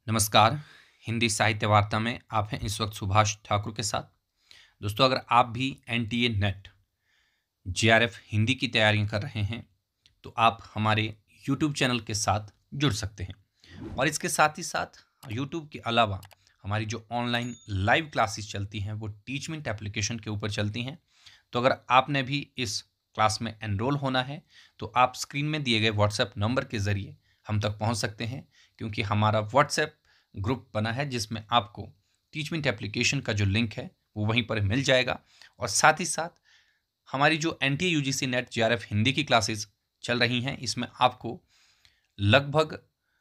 नमस्कार। हिंदी साहित्य वार्ता में आप हैं इस वक्त सुभाष ठाकुर के साथ। दोस्तों, अगर आप भी एनटीए नेट जेआरएफ हिंदी की तैयारियां कर रहे हैं तो आप हमारे यूट्यूब चैनल के साथ जुड़ सकते हैं। और इसके साथ ही साथ यूट्यूब के अलावा हमारी जो ऑनलाइन लाइव क्लासेस चलती हैं वो टीचमेंट एप्लीकेशन के ऊपर चलती हैं। तो अगर आपने भी इस क्लास में एनरोल होना है तो आप स्क्रीन में दिए गए व्हाट्सएप नंबर के ज़रिए हम तक पहुंच सकते हैं, क्योंकि हमारा व्हाट्सएप ग्रुप बना है जिसमें आपको टीचमेंट एप्लीकेशन का जो लिंक है वो वहीं पर मिल जाएगा। और साथ ही साथ हमारी जो N T UGC NET JRF Hindi की क्लासेस चल रही हैं, इसमें आपको लगभग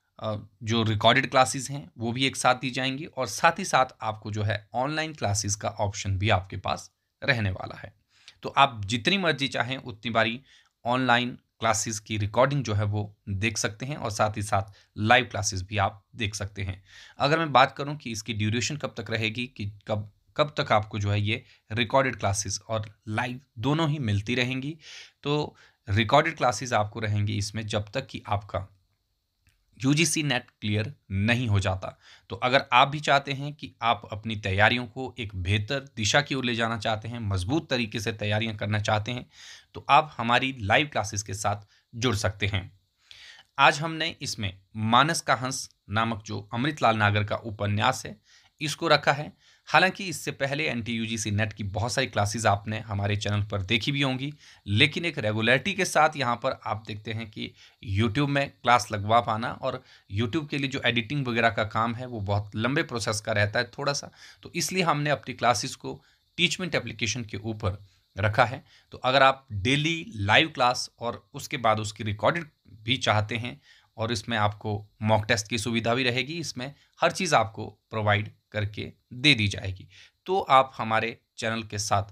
जो रिकॉर्डेड क्लासेस हैं वो भी एक साथ दी जाएंगी, और साथ ही साथ आपको जो है ऑनलाइन क्लासेस का ऑप्शन भी आपके पास रहने वाला है। तो आप जितनी मर्जी चाहें उतनी बारी ऑनलाइन क्लासेस की रिकॉर्डिंग जो है वो देख सकते हैं, और साथ ही साथ लाइव क्लासेस भी आप देख सकते हैं। अगर मैं बात करूं कि इसकी ड्यूरेशन कब तक रहेगी, कि कब कब तक आपको जो है ये रिकॉर्डेड क्लासेस और लाइव दोनों ही मिलती रहेंगी, तो रिकॉर्डेड क्लासेस आपको रहेंगी इसमें जब तक कि आपका यूजीसी नेट क्लियर नहीं हो जाता। तो अगर आप भी चाहते हैं कि आप अपनी तैयारियों को एक बेहतर दिशा की ओर ले जाना चाहते हैं, मजबूत तरीके से तैयारियां करना चाहते हैं, तो आप हमारी लाइव क्लासेस के साथ जुड़ सकते हैं। आज हमने इसमें मानस का हंस नामक जो अमृतलाल नागर का उपन्यास है, इसको रखा है। हालांकि इससे पहले एनटीयूजीसी नेट की बहुत सारी क्लासेस आपने हमारे चैनल पर देखी भी होंगी, लेकिन एक रेगुलरिटी के साथ यहाँ पर आप देखते हैं कि यूट्यूब में क्लास लगवा पाना, और यूट्यूब के लिए जो एडिटिंग वगैरह का काम है वो बहुत लंबे प्रोसेस का रहता है थोड़ा सा। तो इसलिए हमने अपनी क्लासेस को टीचमेंट एप्लीकेशन के ऊपर रखा है। तो अगर आप डेली लाइव क्लास और उसके बाद उसकी रिकॉर्डेड भी चाहते हैं, और इसमें आपको मॉक टेस्ट की सुविधा भी रहेगी, इसमें हर चीज़ आपको प्रोवाइड करके दे दी जाएगी। तो आप हमारे चैनल के साथ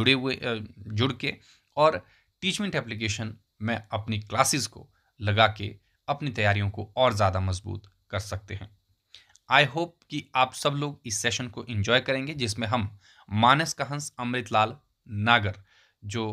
जुड़ के और टीचमेंट एप्लीकेशन में अपनी क्लासेस को लगा के अपनी तैयारियों को और ज़्यादा मजबूत कर सकते हैं। आई होप कि आप सब लोग इस सेशन को एंजॉय करेंगे, जिसमें हम मानस का हंस अमृतलाल नागर जो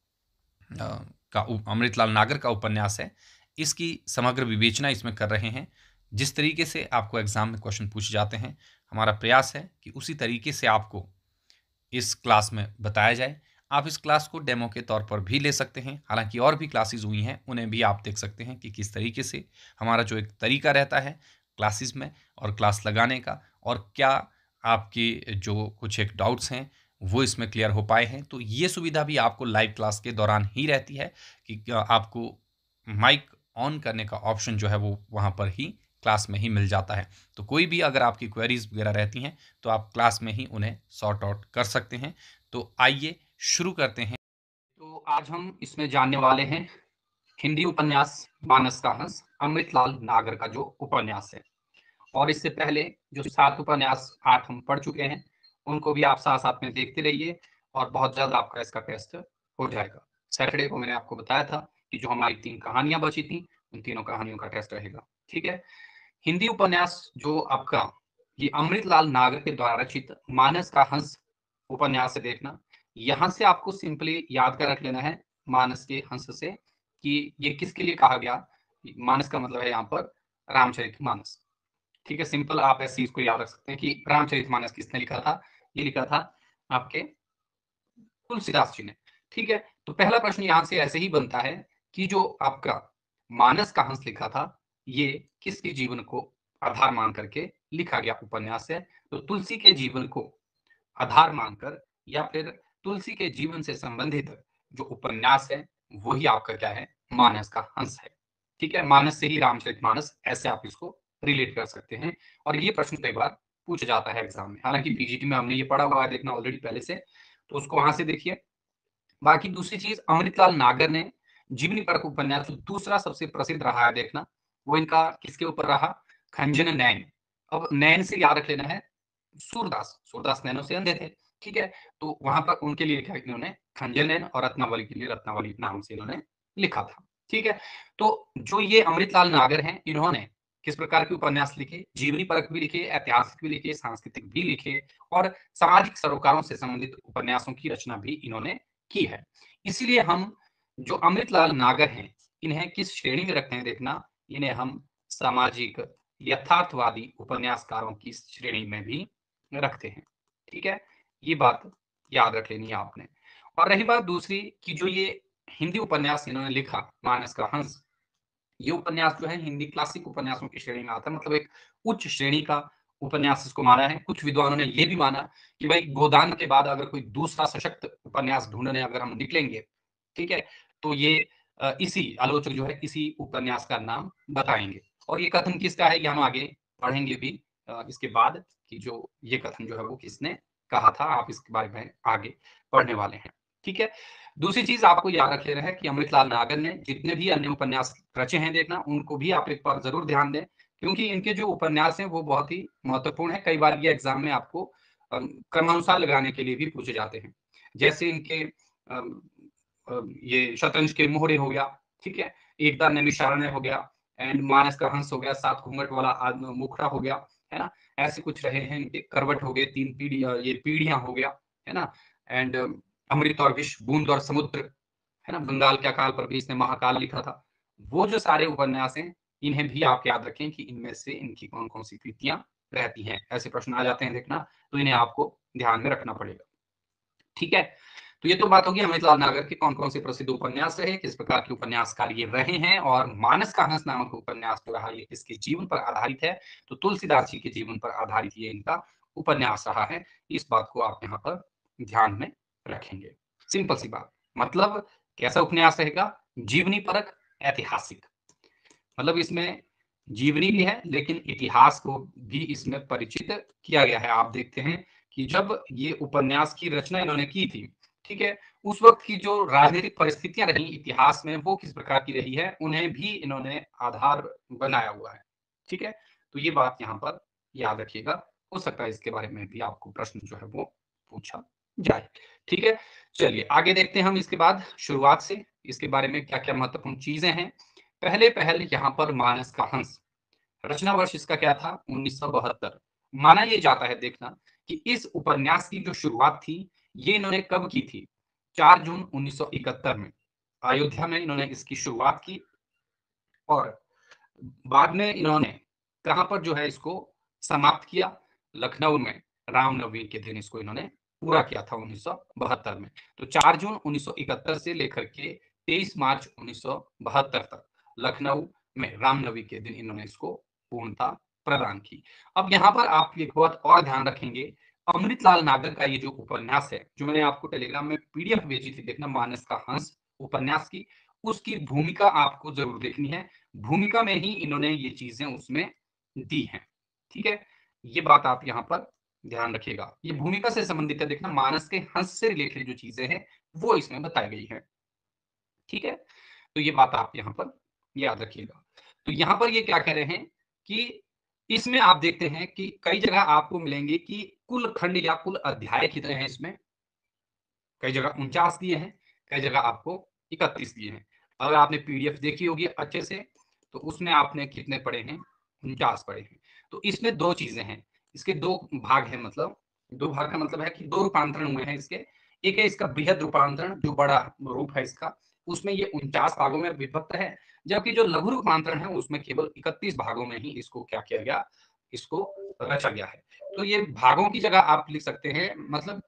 अमृतलाल नागर का उपन्यास है, इसकी समग्र विवेचना इसमें कर रहे हैं। जिस तरीके से आपको एग्जाम में क्वेश्चन पूछे जाते हैं, हमारा प्रयास है कि उसी तरीके से आपको इस क्लास में बताया जाए। आप इस क्लास को डेमो के तौर पर भी ले सकते हैं, हालांकि और भी क्लासेस हुई हैं, उन्हें भी आप देख सकते हैं कि किस तरीके से हमारा जो एक तरीका रहता है क्लासेस में और क्लास लगाने का, और क्या आपकी जो कुछ एक डाउट्स हैं वो इसमें क्लियर हो पाए हैं। तो ये सुविधा भी आपको लाइव क्लास के दौरान ही रहती है कि आपको माइक ऑन करने का ऑप्शन जो है वो वहाँ पर ही क्लास में ही मिल जाता है। तो कोई भी अगर आपकी क्वेरीज वगैरह रहती हैं तो आप क्लास में ही उन्हें सॉर्ट आउट कर सकते हैं। तो आइए शुरू करते हैं। तो आज हम इसमें जानने वाले हैं हिंदी उपन्यास मानस का हंस अमृतलाल नागर का जो उपन्यास है। और इससे पहले जो 7 उपन्यास 8 हम पढ़ चुके हैं, उनको भी आप साथ-साथ में देखते रहिए और बहुत जल्द आपका इसका टेस्ट हो जाएगा। सैटरडे को मैंने आपको बताया था कि जो हमारी 3 कहानियाँ बची थी, उन तीनों कहानियों का टेस्ट रहेगा, ठीक है? हिंदी उपन्यास जो आपका ये अमृतलाल नागर के द्वारा रचित मानस का हंस उपन्यास है देखना। यहाँ से आपको सिंपली याद कर रख लेना है मानस के हंस से कि ये किसके लिए कहा गया। मानस का मतलब है यहाँ पर रामचरितमानस। ठीक है, सिंपल आप इस चीज को याद रख सकते हैं कि रामचरितमानस किसने लिखा था। ये लिखा था आपके तुलसीदास जी ने। ठीक है, तो पहला प्रश्न यहाँ से ऐसे ही बनता है कि जो आपका मानस का हंस लिखा था, ये किसके जीवन को आधार मान करके लिखा गया उपन्यास है। तो तुलसी के जीवन को आधार मानकर या फिर तुलसी के जीवन से संबंधित जो उपन्यास है, वही आपका क्या है, मानस का हंस है। ठीक है, मानस से ही रामचरितमानस, ऐसे आप इसको रिलेट कर सकते हैं। और ये प्रश्न कई बार पूछा जाता है एग्जाम में। हालांकि पीजीटी में हमने ये पढ़ा हुआ है देखना ऑलरेडी पहले से, तो उसको वहां से देखिए। बाकी दूसरी चीज, अमृतलाल नागर ने जीवनी परक उपन्यास जो दूसरा सबसे प्रसिद्ध रहा है देखना, वो इनका किसके ऊपर रहा, खंजन नैन। अब नैन से याद रख लेना है सूरदास। सूरदास नैनों से अंधे थे, ठीक है, तो वहां पर उनके लिए लिखा इन्होंने खंजन नैन, और रत्नावली के लिए रत्नावली नाम से इन्होंने लिखा था। ठीक है, तो जो ये अमृतलाल नागर हैं, इन्होंने किस प्रकार के उपन्यास लिखे, जीवनी परक भी लिखे, ऐतिहासिक भी लिखे, सांस्कृतिक भी लिखे, और सामाजिक सरोकारों से संबंधित उपन्यासों की रचना भी इन्होंने की है। इसलिए हम जो अमृतलाल नागर हैं, इन्हें किस श्रेणी में रखते हैं देखना, इन्हें हम सामाजिक यथार्थवादी उपन्यासकारों की श्रेणी में भी रखते हैं। ठीक है, ये बात याद रख लेनी है आपने। और रही बात दूसरी कि जो ये हिंदी उपन्यास इन्होंने लिखा, मानस का हंस, ये उपन्यास जो है हिंदी क्लासिक उपन्यासों की श्रेणी में आता है, मतलब एक उच्च श्रेणी का उपन्यास इसको माना है। कुछ विद्वानों ने ये भी माना कि भाई गोदान के बाद अगर कोई दूसरा सशक्त उपन्यास ढूंढने अगर हम निकलेंगे, ठीक है, तो ये इसी आलोचक जो है इसी उपन्यास का नाम बताएंगे। और ये कथन किसका है ये हम आगे पढ़ेंगे भी इसके बाद, कि जो ये कथन जो है वो किसने कहा था, आप इसके बारे में आगे पढ़ने वाले हैं। ठीक है, दूसरी चीज आपको याद रख लेना है कि अमृतलाल नागर ने जितने भी अन्य उपन्यास रचे हैं देखना, उनको भी आप एक बार जरूर ध्यान दें, क्योंकि इनके जो उपन्यास हैं वो बहुत ही महत्वपूर्ण है। कई बार ये एग्जाम में आपको क्रमानुसार लगाने के लिए भी पूछे जाते हैं। जैसे इनके ये शतरंज के मोहरे हो गया, ठीक है, एकता नैमिषारण्य हो गया, एंड मानस का हंस हो गया, सात घूंघट वाला मुखड़ा हो गया, है ना, ऐसे कुछ रहे हैं इनके। करवट हो गए, तीन पीढ़ी, ये पीढ़ियां हो गया, है ना, एंड अमृत और विष, बूंद और समुद्र, है ना, बंगाल के अकाल पर भी इसने महाकाल लिखा था। वो जो सारे उपन्यास हैं, इन्हें भी आप याद रखें कि इनमें से इनकी कौन कौन सी कृतियां रहती हैं। ऐसे प्रश्न आ जाते हैं देखना, तो इन्हें आपको ध्यान में रखना पड़ेगा। ठीक है, तो ये तो बात होगी अमृतलाल नागर के कौन कौन से प्रसिद्ध उपन्यास रहे, किस प्रकार के उपन्यासकार ये रहे हैं, और मानस का हंस नामक उपन्यास जो रहा ये किसके जीवन पर आधारित है, तो तुलसीदास जी के जीवन पर आधारित ये इनका उपन्यास रहा है। इस बात को आप यहाँ पर ध्यान में रखेंगे। सिंपल सी बात, मतलब कैसा उपन्यास रहेगा, जीवनी परक, ऐतिहासिक, मतलब इसमें जीवनी भी है लेकिन इतिहास को भी इसमें परिचित किया गया है। आप देखते हैं कि जब ये उपन्यास की रचना इन्होंने की थी, ठीक है, उस वक्त की जो राजनीतिक परिस्थितियां रही इतिहास में वो किस प्रकार की रही है, उन्हें भी इन्होंने आधार बनाया हुआ है। ठीक है, तो ये बात यहाँ पर याद रखिएगा, हो सकता है इसके बारे में भी आपको प्रश्न जो है वो पूछा जाए। ठीक है, चलिए आगे देखते हैं हम इसके बाद शुरुआत से, इसके बारे में क्या क्या महत्वपूर्ण चीजें हैं। पहले पहल यहाँ पर मानस का हंस, रचना वर्ष इसका क्या था, 1972। माना यह जाता है देखना कि इस उपन्यास की जो शुरुआत थी ये इन्होंने कब की थी, 4 जून 1971 में अयोध्या में इन्होंने इसकी शुरुआत की। और बाद में इन्होंने कहां पर जो है इसको समाप्त किया, लखनऊ में रामनवमी के दिन इसको इन्होंने पूरा किया था 1972 में। तो 4 जून 1971 से लेकर के 23 मार्च 1972 तक लखनऊ में रामनवमी के दिन इन्होंने इसको पूर्णता प्रदान की। अब यहाँ पर आप एक बात और ध्यान रखेंगे, अमृतलाल नागर का ये जो उपन्यास है, जो मैंने आपको टेलीग्राम में पीडीएफ भेजी थी देखना, मानस का हंस उपन्यास की, उसकी भूमिका आपको जरूर देखनी है। भूमिका में ही इन्होंने ये चीजें उसमें दी हैं। ठीक है, ये बात आप यहाँ पर ध्यान रखिएगा, ये भूमिका से संबंधित है देखना, मानस के हंस से रिलेटेड जो चीजें हैं वो इसमें बताई गई है। ठीक है, तो ये बात आप यहाँ पर याद रखिएगा। तो यहाँ पर ये क्या कह रहे हैं कि इसमें आप देखते हैं कि कई जगह आपको मिलेंगे कि कुल खंड या कुल अध्याय कितने हैं इसमें, कई जगह 49 दिए हैं, कई जगह आपको 31 दिए हैं। अगर आपने पीडीएफ देखी होगी अच्छे से तो उसमें आपने कितने पढ़े हैं, 49 पढ़े हैं। तो इसमें दो चीजें हैं, इसके दो भाग हैं, मतलब दो भाग का मतलब है कि दो रूपांतरण हुए हैं इसके। एक है इसका बृहद रूपांतरण, जो बड़ा रूप है इसका, उसमें ये 49 भागों में विभक्त है, जबकि जो लघु रूपांतरण है उसमें केवल 31 भागों में ही इसको क्या किया गया, इसको रचा गया है। तो ये भागों की जगह आप लिख सकते हैं, मतलब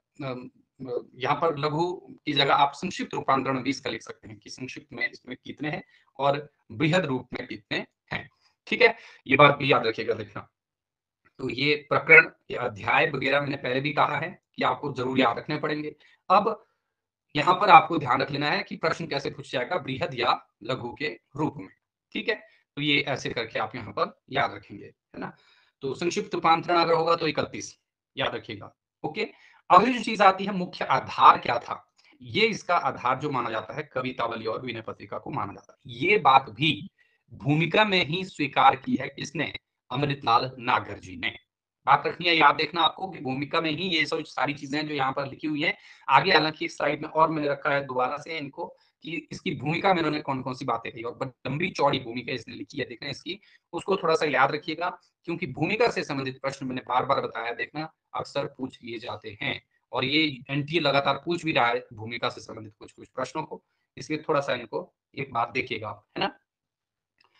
यहाँ पर लघु की जगह आप संक्षिप्त रूपांतरण भी इसका लिख सकते हैं कि संक्षिप्त में इसमें कितने हैं और बृहद रूप में कितने हैं। ठीक है, ये बात भी याद रखिएगा देखना। तो ये प्रकरण, ये अध्याय वगैरह मैंने पहले भी कहा है कि आपको जरूर याद रखने पड़ेंगे। अब यहाँ पर आपको ध्यान रख लेना है कि प्रश्न कैसे पूछ जाएगा, बृहद या लघु के रूप में। ठीक है, तो ये ऐसे करके आप यहाँ पर याद रखेंगे, है ना। तो संक्षिप्त रूपांतरण अगर होगा तो 31 याद रखिएगा। ओके, अगली जो चीज आती है, मुख्य आधार क्या था, ये इसका आधार जो माना जाता है कवितावली और विनय पत्रिका को माना जाता है। ये बात भी भूमिका में ही स्वीकार की है किसने, अमृतलाल नागर जी ने। बात रखनी है, याद देखना आपको कि भूमिका में ही ये सब सारी चीजें जो यहाँ पर लिखी हुई है। आगे हालांकि इस साइड में और मैंने रखा है दोबारा से इनको कि इसकी भूमिका में इन्होंने कौन कौन सी बातें कही, और लंबी चौड़ी भूमिका इसने लिखी है देखना इसकी, उसको थोड़ा सा याद रखिएगा, क्योंकि भूमिका से संबंधित प्रश्न मैंने बार बार बताया देखना, अक्सर पूछ लिए जाते हैं। और ये एनटीए लगातार पूछ भी रहा है भूमिका से संबंधित कुछ कुछ प्रश्नों को, इसलिए थोड़ा सा इनको एक बात देखिएगा आप, है ना।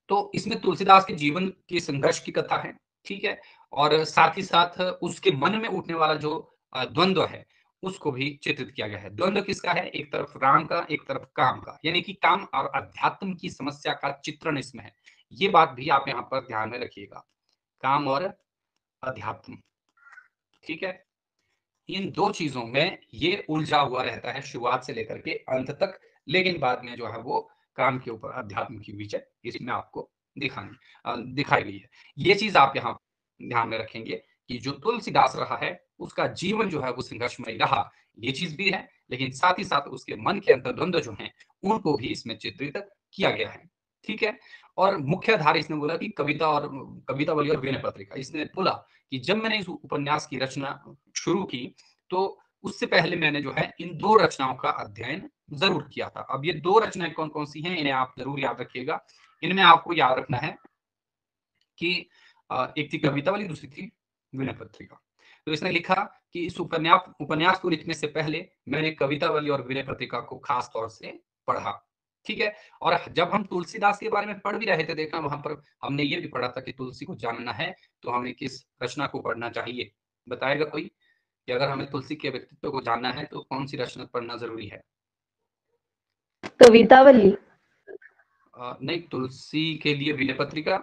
तो इसमें तुलसीदास के जीवन के संघर्ष की कथा है, ठीक है, और साथ ही साथ उसके मन में उठने वाला जो द्वंद्व है उसको भी चित्रित किया गया है। द्वंद्व किसका है? एक तरफ राम का, एक तरफ काम का, यानी कि काम और अध्यात्म की समस्या का चित्रण इसमें है। ये बात भी आप यहाँ पर ध्यान में रखिएगा, काम और अध्यात्म, ठीक है। इन दो चीजों में ये उलझा हुआ रहता है शुरुआत से लेकर के अंत तक, लेकिन बाद में जो है वो काम के ऊपर अध्यात्म की विजय इसमें आपको दिखाई गई है। ये चीज आप यहाँ ध्यान में रखेंगे कि जो तुलसीदास रहा है उसका जीवन जो है वो संघर्षमय रहा, ये चीज भी है, लेकिन साथ ही साथ उसके मन के अंदर द्वंद्व जो है उनको भी इसमें चित्रित किया गया है, ठीक है। और मुख्य धारा इसने बोला कि कवितावली और विनय पत्रिका, इसने बोला कि जब मैंने इस उपन्यास की रचना शुरू की तो उससे पहले मैंने जो है इन दो रचनाओं का अध्ययन जरूर किया था। अब ये दो रचनाएं कौन कौन सी हैं इन्हें आप जरूर याद रखिएगा। इनमें आपको याद रखना है कि एक थी कवितावली, दूसरी थी विनय पत्रिका। तो इसने लिखा कि इस उपन्यास को लिखने से पहले मैंने कवितावली और विनय पत्रिका को खास तौर से पढ़ा, ठीक है। और जब हम तुलसीदास के बारे में पढ़ भी रहे थे, देखना वहां पर हमने ये भी पढ़ा था कि तुलसी को जानना है तो हमें किस रचना को पढ़ना चाहिए। बताएगा कोई कि अगर हमें तुलसी के व्यक्तित्व को जानना है तो कौन सी रचना पढ़ना जरूरी है? कवितावली। नहीं, तुलसी के लिए विनय पत्रिका,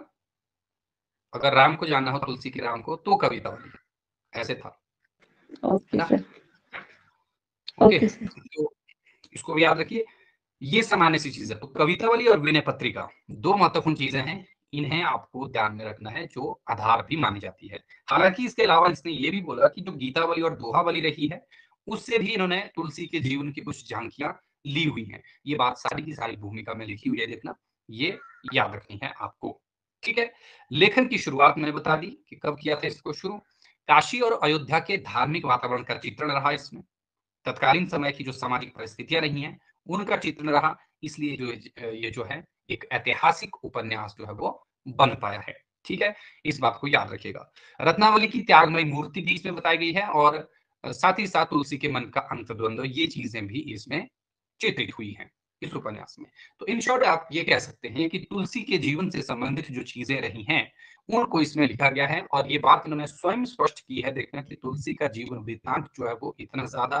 अगर राम को जानना हो तुलसी के राम को तो कवितावली, ऐसे था, है ओके ना? सर। Okay, okay sir. तो इसको भी याद रखिए। ये सामान्य सी चीज है। तो कवितावली और विनय पत्रिका दो महत्वपूर्ण चीजें हैं, इन्हें आपको ध्यान में रखना है, जो आधार भी मानी जाती है। हालांकि इसके अलावा इसने ये भी बोला कि जो गीतावली और दोहावली रही है उससे भी इन्होंने तुलसी के जीवन की कुछ झांकियां ली हुई हैं। ये बात सारी की सारी भूमिका में लिखी हुई है, देखना, ये याद रखनी है आपको, ठीक है। लेखन की शुरुआत मैंने बता दी कि कब किया था इसको शुरू। काशी और अयोध्या के धार्मिक वातावरण का चित्रण रहा इसमें, तत्कालीन समय की जो सामाजिक परिस्थितियां रही हैं उनका चित्रण रहा, इसलिए ये जो है एक ऐतिहासिक उपन्यास जो है वो बन पाया है, ठीक है। इस बात को याद रखिएगा। रत्नावली की त्यागमयी मूर्ति भी इसमें बताई गई है, और साथ ही साथ तुलसी के मन का अंतर्द्वंद, ये चीजें भी इसमें चित्रित हुई हैं इस उपन्यास में। तो इन शॉर्ट आप ये कह सकते हैं कि तुलसी के जीवन से संबंधित जो चीजें रही हैं उनको इसमें लिखा गया है, और ये बात इन्होंने स्वयं स्पष्ट की है। देखना कि तुलसी का जीवन वृत्तांत जो है वो इतना ज्यादा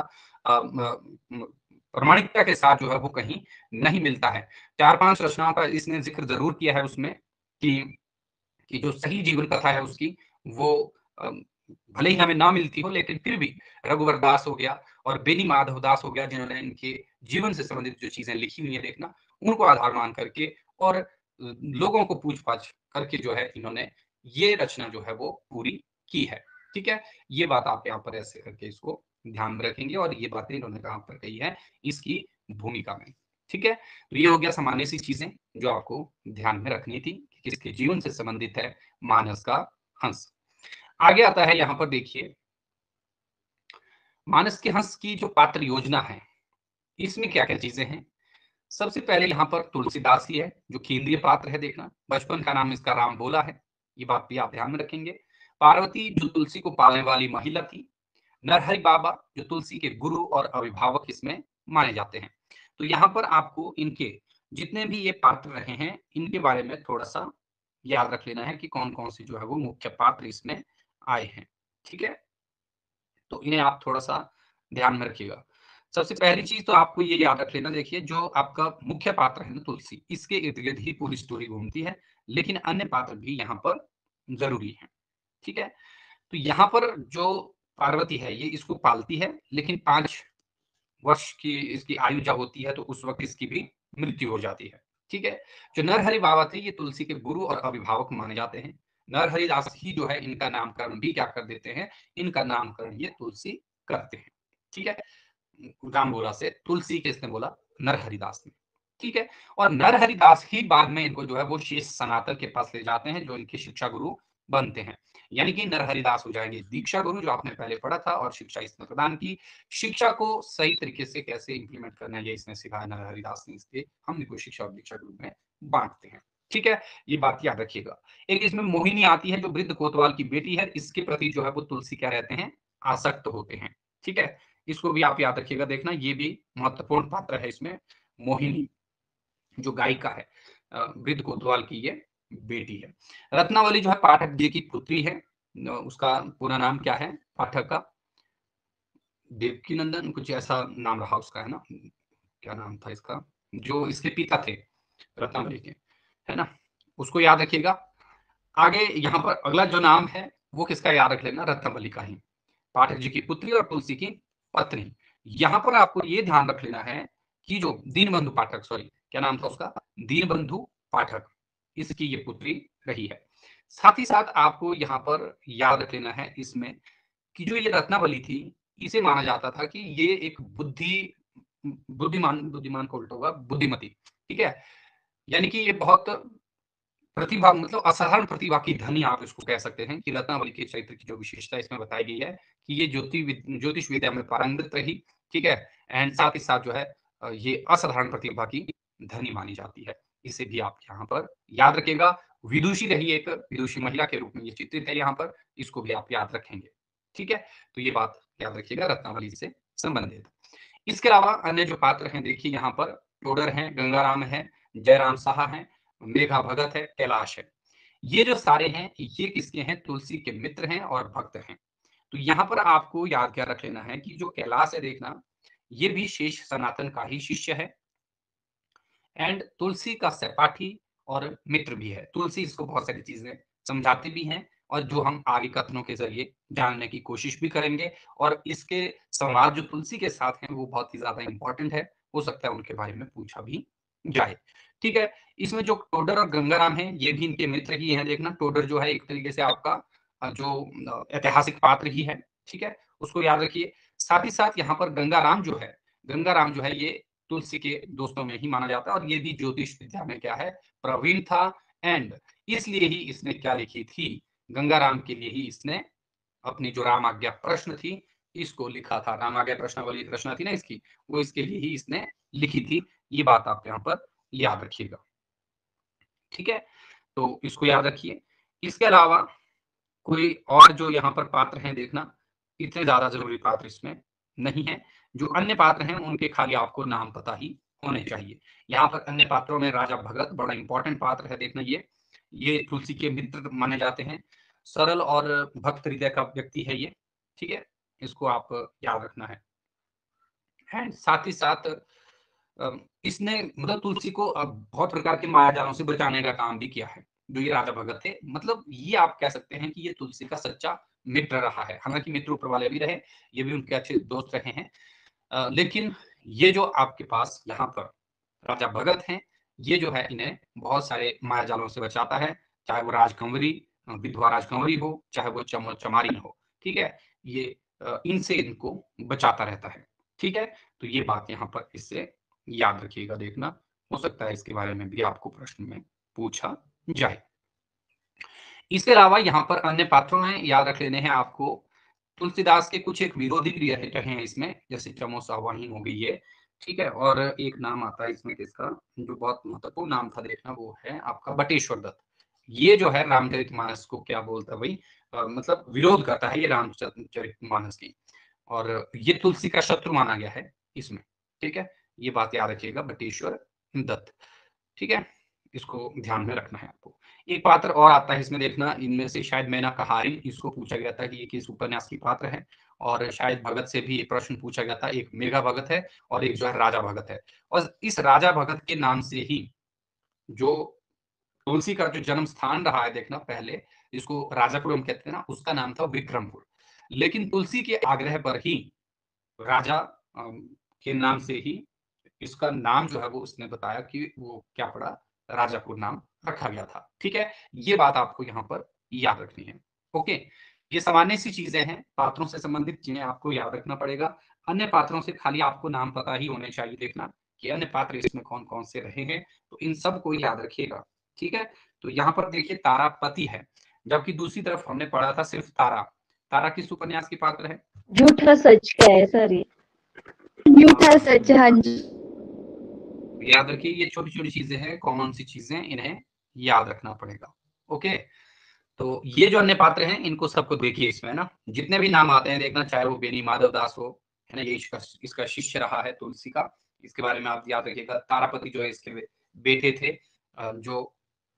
प्रामाणिकता के साथ जो है वो कहीं नहीं मिलता है। 4-5 रचनाओं का इसने जिक्र जरूर किया है उसमें कि जो सही जीवन कथा है उसकी वो भले ही हमें ना मिलती हो, लेकिन फिर भी रघुवर दास हो गया और बेनी माधव दास हो गया, जिन्होंने इनके जीवन से संबंधित जो चीजें लिखी हुई है, देखना, उनको आधार मान करके और लोगों को पूछ पाछ करके जो है इन्होंने ये रचना जो है वो पूरी की है, ठीक है। ये बात आप यहाँ पर ऐसे करके इसको ध्यान में रखेंगे, और ये बातें इन्होंने कहाँ पर कही है इसकी भूमिका में, ठीक है। तो ये हो गया सामान्य सी चीजें जो आपको ध्यान में रखनी थी, किसके जीवन से संबंधित है मानस का हंस। आगे आता है यहाँ पर देखिए, मानस के हंस की जो पात्र योजना है इसमें क्या क्या चीजें हैं। सबसे पहले यहाँ पर तुलसीदास ही है जो केंद्रीय पात्र है। देखना, बचपन का नाम इसका राम बोला है, ये बात भी आप ध्यान में रखेंगे। पार्वती जो तुलसी को पालने वाली महिला थी। नरहरि बाबा जो तुलसी के गुरु और अभिभावक इसमें माने जाते हैं। तो यहाँ पर आपको इनके जितने भी ये पात्र रहे हैं इनके बारे में थोड़ा सा याद रख लेना है कि कौन कौन से जो है वो मुख्य पात्र इसमें आए हैं, ठीक है। तो इन्हें आप थोड़ा सा ध्यान में रखिएगा। सबसे पहली चीज तो आपको ये याद रख लेना, देखिए, जो आपका मुख्य पात्र है ना तुलसी, इसके इर्द गिर्द ही पूरी स्टोरी घूमती है, लेकिन अन्य पात्र भी यहाँ पर जरूरी है, ठीक है। तो यहाँ पर जो पार्वती है ये इसको पालती है, लेकिन 5 वर्ष की इसकी आयु जब होती है तो उस वक्त इसकी भी मृत्यु हो जाती है, ठीक है। जो नरहरि बाबा थे ये तुलसी के गुरु और अभिभावक माने जाते हैं। नरहरि दास ही जो है इनका नामकरण भी क्या कर देते हैं, इनका नामकरण ये तुलसी करते हैं, ठीक है। राम बोला से तुलसी के इसने बोला नरहरि दास ने, ठीक है। और नरहरि दास ही बाद में इनको जो है वो शेष सनातन के पास ले जाते हैं जो इनके शिक्षा गुरु बनते हैं। यानी कि नरहरि दास हो जाएंगे दीक्षा गुरु, जो आपने पहले पढ़ा था, और शिक्षा इसने प्रदान की। शिक्षा को सही तरीके से कैसे इंप्लीमेंट करना है ये इसने सिखाया नरहरि दास ने, इसलिए हम इनको शिक्षा और दीक्षा गुरु में बांटते हैं, ठीक है। ये बात याद रखिएगा। एक इसमें मोहिनी आती है जो वृद्ध कोतवाल की बेटी है, इसके प्रति जो है वो तुलसी क्या रहते हैं, आसक्त होते हैं, ठीक है। इसको भी आप याद रखिएगा। देखना, ये भी महत्वपूर्ण पात्र है इसमें। मोहिनी जो गायिका है वृद्ध कोतवाल की, ये बेटी है। रत्नावली जो है पाठक जी की पुत्री है। उसका पूरा नाम क्या है पाठक का? देवकी नंदन कुछ ऐसा नाम रहा उसका, है ना? क्या नाम था इसका, जो इसके पिता थे रत्नावली के, है ना? उसको याद रखिएगा। आगे यहाँ पर अगला जो नाम है वो किसका याद रख लेना, रत्नावली का ही, पाठक जी की पुत्री और तुलसी की पत्नी। यहाँ पर आपको ये ध्यान रख लेना है कि जो दीनबंधु पाठक, सॉरी क्या नाम था उसका, दीनबंधु पाठक, इसकी ये पुत्री रही है। साथ ही साथ आपको यहाँ पर याद रख लेना है इसमें कि जो ये रत्नावली थी, इसे माना जाता था कि ये एक बुद्धिमान, बुद्धिमान को उल्टा होगा बुद्धिमती, ठीक है? यानी कि ये बहुत प्रतिभा, मतलब असाधारण प्रतिभा की धनी आप इसको कह सकते हैं कि रत्नावली के चरित्र की जो विशेषता इसमें बताई गई है कि ये ज्योतिष विद्या में पारंगत रही, ठीक है? एंड साथ ही साथ जो है ये असाधारण प्रतिभा की धनी मानी जाती है। इसे भी आप यहाँ पर याद रखिएगा। विदुषी रही, एक विदुषी महिला के रूप में ये चित्रित है यहाँ पर, इसको भी आप याद रखेंगे, ठीक है? तो ये बात याद रखिएगा रत्नावली से संबंधित। इसके अलावा अन्य जो पात्र हैं देखिए यहाँ पर, टोडर हैं, गंगाराम है, जयराम साहा है, मेघा भगत है, कैलाश है। ये जो सारे हैं ये किसके हैं, तुलसी के मित्र हैं और भक्त हैं। तो यहाँ पर आपको याद क्या रख लेना है कि जो कैलाश है देखना, ये भी शेष सनातन का ही शिष्य है एंड तुलसी का सहपाठी और मित्र भी है। तुलसी इसको बहुत सारी चीजें समझाती भी हैं और जो हम आगे कथनों के जरिए जानने की कोशिश भी करेंगे। और इसके संवाद जो तुलसी के साथ हैं वो बहुत ही ज्यादा इंपॉर्टेंट है, हो सकता है उनके बारे में पूछा भी जाए, ठीक है? इसमें जो टोडर और गंगाराम है ये भी इनके मित्र ही हैं। देखना टोडर जो है एक तरीके से आपका जो ऐतिहासिक पात्र ही है, ठीक है? उसको याद रखिए। साथ ही साथ यहाँ पर गंगाराम जो है ये तुलसी के दोस्तों में ही माना जाता है और ये भी ज्योतिष विद्या में क्या है, प्रवीण था। एंड इसलिए ही इसने क्या लिखी थी, गंगाराम के लिए ही इसने अपनी जो राम आज्ञा प्रश्न थी इसको लिखा था। राम आज्ञा प्रश्नावली रचना थी ना इसकी, वो इसके लिए ही इसने लिखी थी। ये बात आप यहाँ पर याद रखिएगा, ठीक है? तो इसको याद रखिए। इसके अलावा कोई और जो यहाँ पर पात्र हैं देखना, इतने ज्यादा जरूरी पात्र इसमें नहीं है। जो अन्य पात्र हैं उनके खाली आपको नाम पता ही होने चाहिए। यहाँ पर अन्य पात्रों में राजा भगत बड़ा इंपॉर्टेंट पात्र है। देखना ये तुलसी के मित्र माने जाते हैं। सरल और भक्त हृदय का व्यक्ति है ये, ठीक है? इसको आप याद रखना है। साथ ही साथ इसने मतलब तुलसी को बहुत प्रकार के माया जालों से बचाने का काम भी किया है। जो ये राजा भगत थे, मतलब ये आप कह सकते हैं कि ये तुलसी का सच्चा मित्र रहा है। हालांकि मित्र ऊपर वाले भी रहे, ये भी उनके अच्छे दोस्त रहे हैं, लेकिन ये जो आपके पास यहाँ पर राजा भगत हैं, ये जो है इन्हें बहुत सारे माया जालों से बचाता है। चाहे वो राजकंवरी, विधवा राजकंवरी हो, चाहे वो चमारी हो, ठीक है? ये इनसे इनको बचाता रहता है, ठीक है? तो ये बात यहाँ पर इससे याद रखिएगा। देखना हो सकता है इसके बारे में भी आपको प्रश्न में पूछा जाए। इसके अलावा यहाँ पर अन्य पात्रों में याद रख लेने हैं आपको। तुलसीदास के कुछ एक विरोधी भी रहे हैं इसमें, जैसे चमोसा वाहिनी हो गई है, ठीक है? और एक नाम आता है इसमें किसका, जो बहुत महत्वपूर्ण नाम था देखना, वो है आपका बटेश्वर दत्त। ये जो है रामचरितमानस को क्या बोलता है भाई, मतलब विरोध करता है ये रामचरितमानस की, और ये तुलसी का शत्रु माना गया है इसमें, ठीक है? ये बात याद रखिएगा, बटेश्वर दत्त, ठीक है? इसको ध्यान में रखना है आपको। एक पात्र और आता है इसमें देखना, इनमें से शायद मैना कहारी, इसको पूछा गया था कि ये किस उपन्यास की पात्र है। और शायद भगत से भी प्रश्न पूछा गया था। एक मेघा भगत है और एक जो है राजा भगत है। और इस राजा भगत के नाम से ही जो तुलसी का जो जन्म स्थान रहा है देखना, पहले जिसको राजापुरम कहते हैं ना, उसका नाम था विक्रमपुर। लेकिन तुलसी के आग्रह पर ही राजा के नाम से ही इसका नाम जो है वो उसने बताया कि वो क्या पड़ा, राजापुर नाम रखा गया था, ठीक है? ये बात आपको यहाँ पर याद रखनी है, ओके? ये सामान्य सी चीजें हैं पात्रों से संबंधित, जिन्हें आपको याद रखना पड़ेगा। अन्य पात्रों से खाली आपको नाम पता ही होने चाहिए। देखना कि अन्य पात्र इसमें कौन कौन से रहे हैं, तो इन सब को याद रखिएगा, ठीक है? तो यहाँ पर देखिए तारापति है, जबकि दूसरी तरफ हमने पढ़ा था सिर्फ तारा। तारा किस उपन्यास की पात्र है? झूठा सच क्या है सर? झूठा सच, हाँ जी। याद रखिए, ये छोटी छोटी चीजें हैं, कॉमन सी चीजें, इन्हें याद रखना पड़ेगा, ओके? तो ये जो अन्य पात्र हैं इनको सबको देखिए इसमें ना, जितने भी नाम आते हैं देखना, चाहे वो बेनी माधव दास हो, है ना, ये इसका शिष्य रहा है तुलसी का, इसके बारे में आप याद रखिएगा। तारापति जो है इसके बेटे थे, जो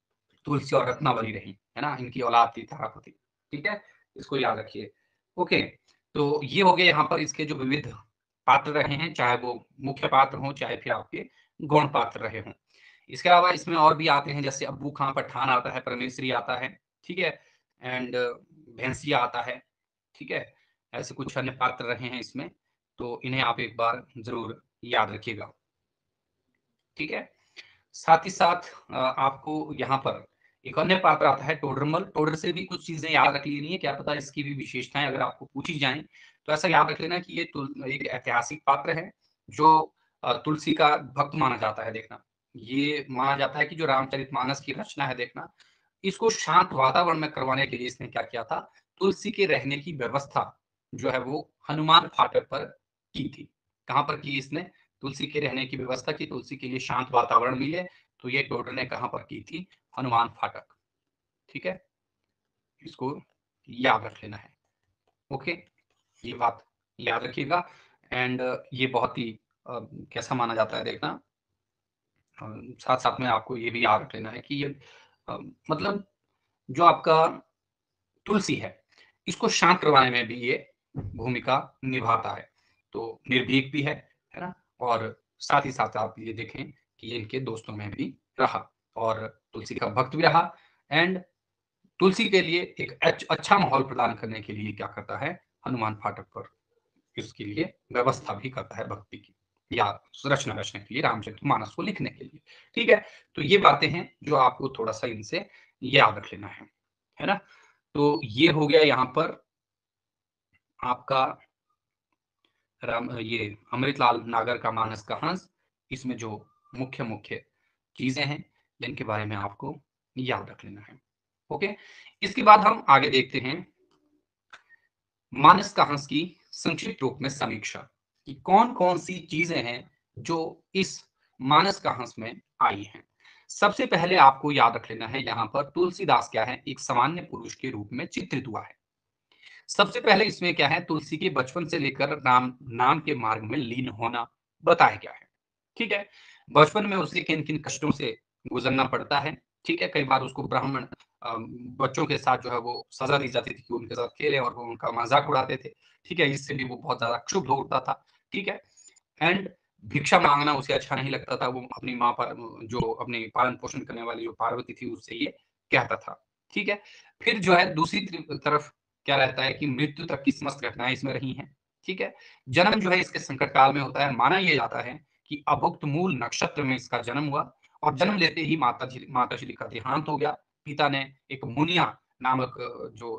तुलसी और रत्नावली रही, है ना, इनकी औलाद थी तारापति। ठीक है, इसको याद रखिए। ओके, तो ये हो गए यहाँ पर इसके जो विविध पात्र रहे हैं, चाहे वो मुख्य पात्र हों चाहे फिर आपके गौण पात्र रहे हों। इसके अलावा इसमें और भी आते हैं, जैसे अब्बू खां पठान आता है, परमेश्वरी आता है, ठीक है, एंड भैंसिया आता है, ठीक है, ऐसे कुछ अन्य पात्र रहे हैं इसमें, तो इन्हें आप एक बार जरूर याद रखिएगा। ठीक है, साथ ही साथ आपको यहाँ पर एक अन्य पात्र आता है टोडरमल। टोडर से भी कुछ चीजें याद रख लेनी है, क्या पता इसकी भी विशेषताएं अगर आपको पूछी जाएं तो ऐसा याद रख लेना कि ये एक ऐतिहासिक पात्र है जो तुलसी का भक्त माना जाता है। देखना, ये माना जाता है कि जो रामचरितमानस की रचना है, देखना, इसको शांत वातावरण में करवाने के लिए इसने क्या किया था, तुलसी के रहने की व्यवस्था जो है वो हनुमान फाटक पर की थी। कहां पर की इसने? तुलसी के रहने की व्यवस्था की, तुलसी के लिए शांत वातावरण मिले, तो ये टोडर ने कहां पर की थी? हनुमान फाटक। ठीक है, इसको याद रख लेना है। ओके, ये बात याद रखिएगा। एंड ये बहुत ही कैसा माना जाता है, देखना, साथ साथ में आपको ये भी याद रख लेना है कि ये मतलब जो आपका तुलसी है, इसको शांत करवाने में भी ये भूमिका निभाता है। तो निर्भीक भी है ना, और साथ ही साथ आप ये देखें कि ये इनके दोस्तों में भी रहा और तुलसी का भक्त भी रहा, एंड तुलसी के लिए एक अच्छा माहौल प्रदान करने के लिए क्या करता है, हनुमान फाटक पर इसके लिए व्यवस्था भी करता है भक्ति की या रचना रचने के लिए, रामचरितमानस को लिखने के लिए। ठीक है, तो ये बातें हैं जो आपको थोड़ा सा इनसे याद रख लेना है ना। तो ये हो गया यहाँ पर आपका ये अमृतलाल नागर का मानस का हंस। इसमें जो मुख्य मुख्य चीजें हैं जिनके बारे में आपको याद रख लेना है। ओके, इसके बाद हम आगे देखते हैं मानस का हंस की संक्षिप्त रूप में समीक्षा कि कौन कौन सी चीजें हैं जो इस मानस का हंस में आई हैं। सबसे पहले आपको याद रख लेना है, यहाँ पर तुलसीदास क्या है, एक सामान्य पुरुष के रूप में चित्रित हुआ है। सबसे पहले इसमें क्या है, तुलसी के बचपन से लेकर राम नाम के मार्ग में लीन होना बताया गया है। ठीक है, बचपन में उसे किन किन कष्टों से गुजरना पड़ता है। ठीक है, कई बार उसको ब्राह्मण बच्चों के साथ जो है वो सजा दी जाती थी कि उनके साथ खेले और वो उनका मजाक उड़ाते थे। ठीक है, इससे भी वो बहुत ज्यादा क्षुब्ध होता था। ठीक है, एंड भिक्षा मांगना उसे अच्छा नहीं लगता था। वो अपनी माँ पर जो अपनी पालन पोषण करने वाली जो पार्वती थी उससे ये कहता था। ठीक है, फिर जो है दूसरी तरफ क्या रहता है कि मृत्यु तक की समस्त घटनाएं इसमें रही हैं। ठीक है, जन्म जो है इसके संकट काल में होता है। माना यह जाता है कि अभुक्त मूल नक्षत्र में इसका जन्म हुआ और जन्म लेते ही माता श्री का देहांत हो गया। पिता ने एक मुनिया नामक जो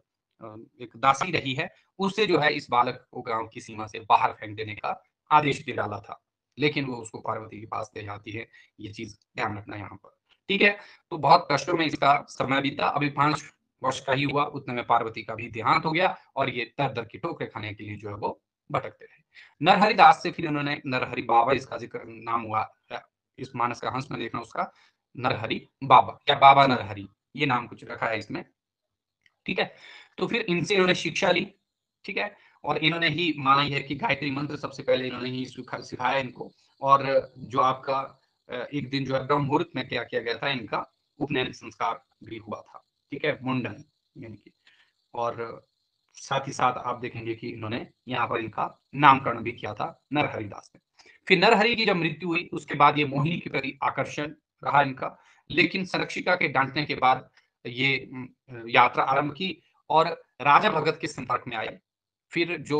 एक दासी रही है, उससे जो है इस बालक को गांव की सीमा से बाहर फेंक देने का आदेश दे डाला था, लेकिन वो उसको पार्वती के पास ले जाती है। ये चीज ध्यान रखना यहाँ पर। ठीक है, तो बहुत कष्टों में इसका समय बीता। अभी 5 वर्ष का ही हुआ उतने में पार्वती का भी देहांत हो गया और ये दर दर की ठोकरें खाने के लिए जो है वो भटकते रहे। नरहरि दास से फिर उन्होंने नरहरि बाबा, इसका जिक्र नाम हुआ इस मानस का हंस में, देखना उसका नरहरि बाबा या बाबा नरहरि, ये नाम कुछ रखा है इसमें। ठीक है, तो फिर इनसे इन्होंने शिक्षा ली। ठीक है, और इन्होंने ही माना है कि गायत्री मंत्र सबसे पहले इन्होंने ही सिखाया इनको। और जो आपका एक दिन जो है ब्रह्म मुहूर्त में क्या किया गया था, इनका उपनयन संस्कार भी हुआ था। ठीक है, मुंडन यानी कि, और साथ ही साथ आप देखेंगे कि इन्होंने यहाँ पर इनका नामकरण भी किया था नरहरिदास ने। फिर नरहरि की जब मृत्यु हुई उसके बाद ये मोहिनी के प्रति आकर्षण रहा इनका, लेकिन संरक्षिका के डांटने के बाद ये यात्रा आरंभ की और राजा भगत के संपर्क में आए। फिर जो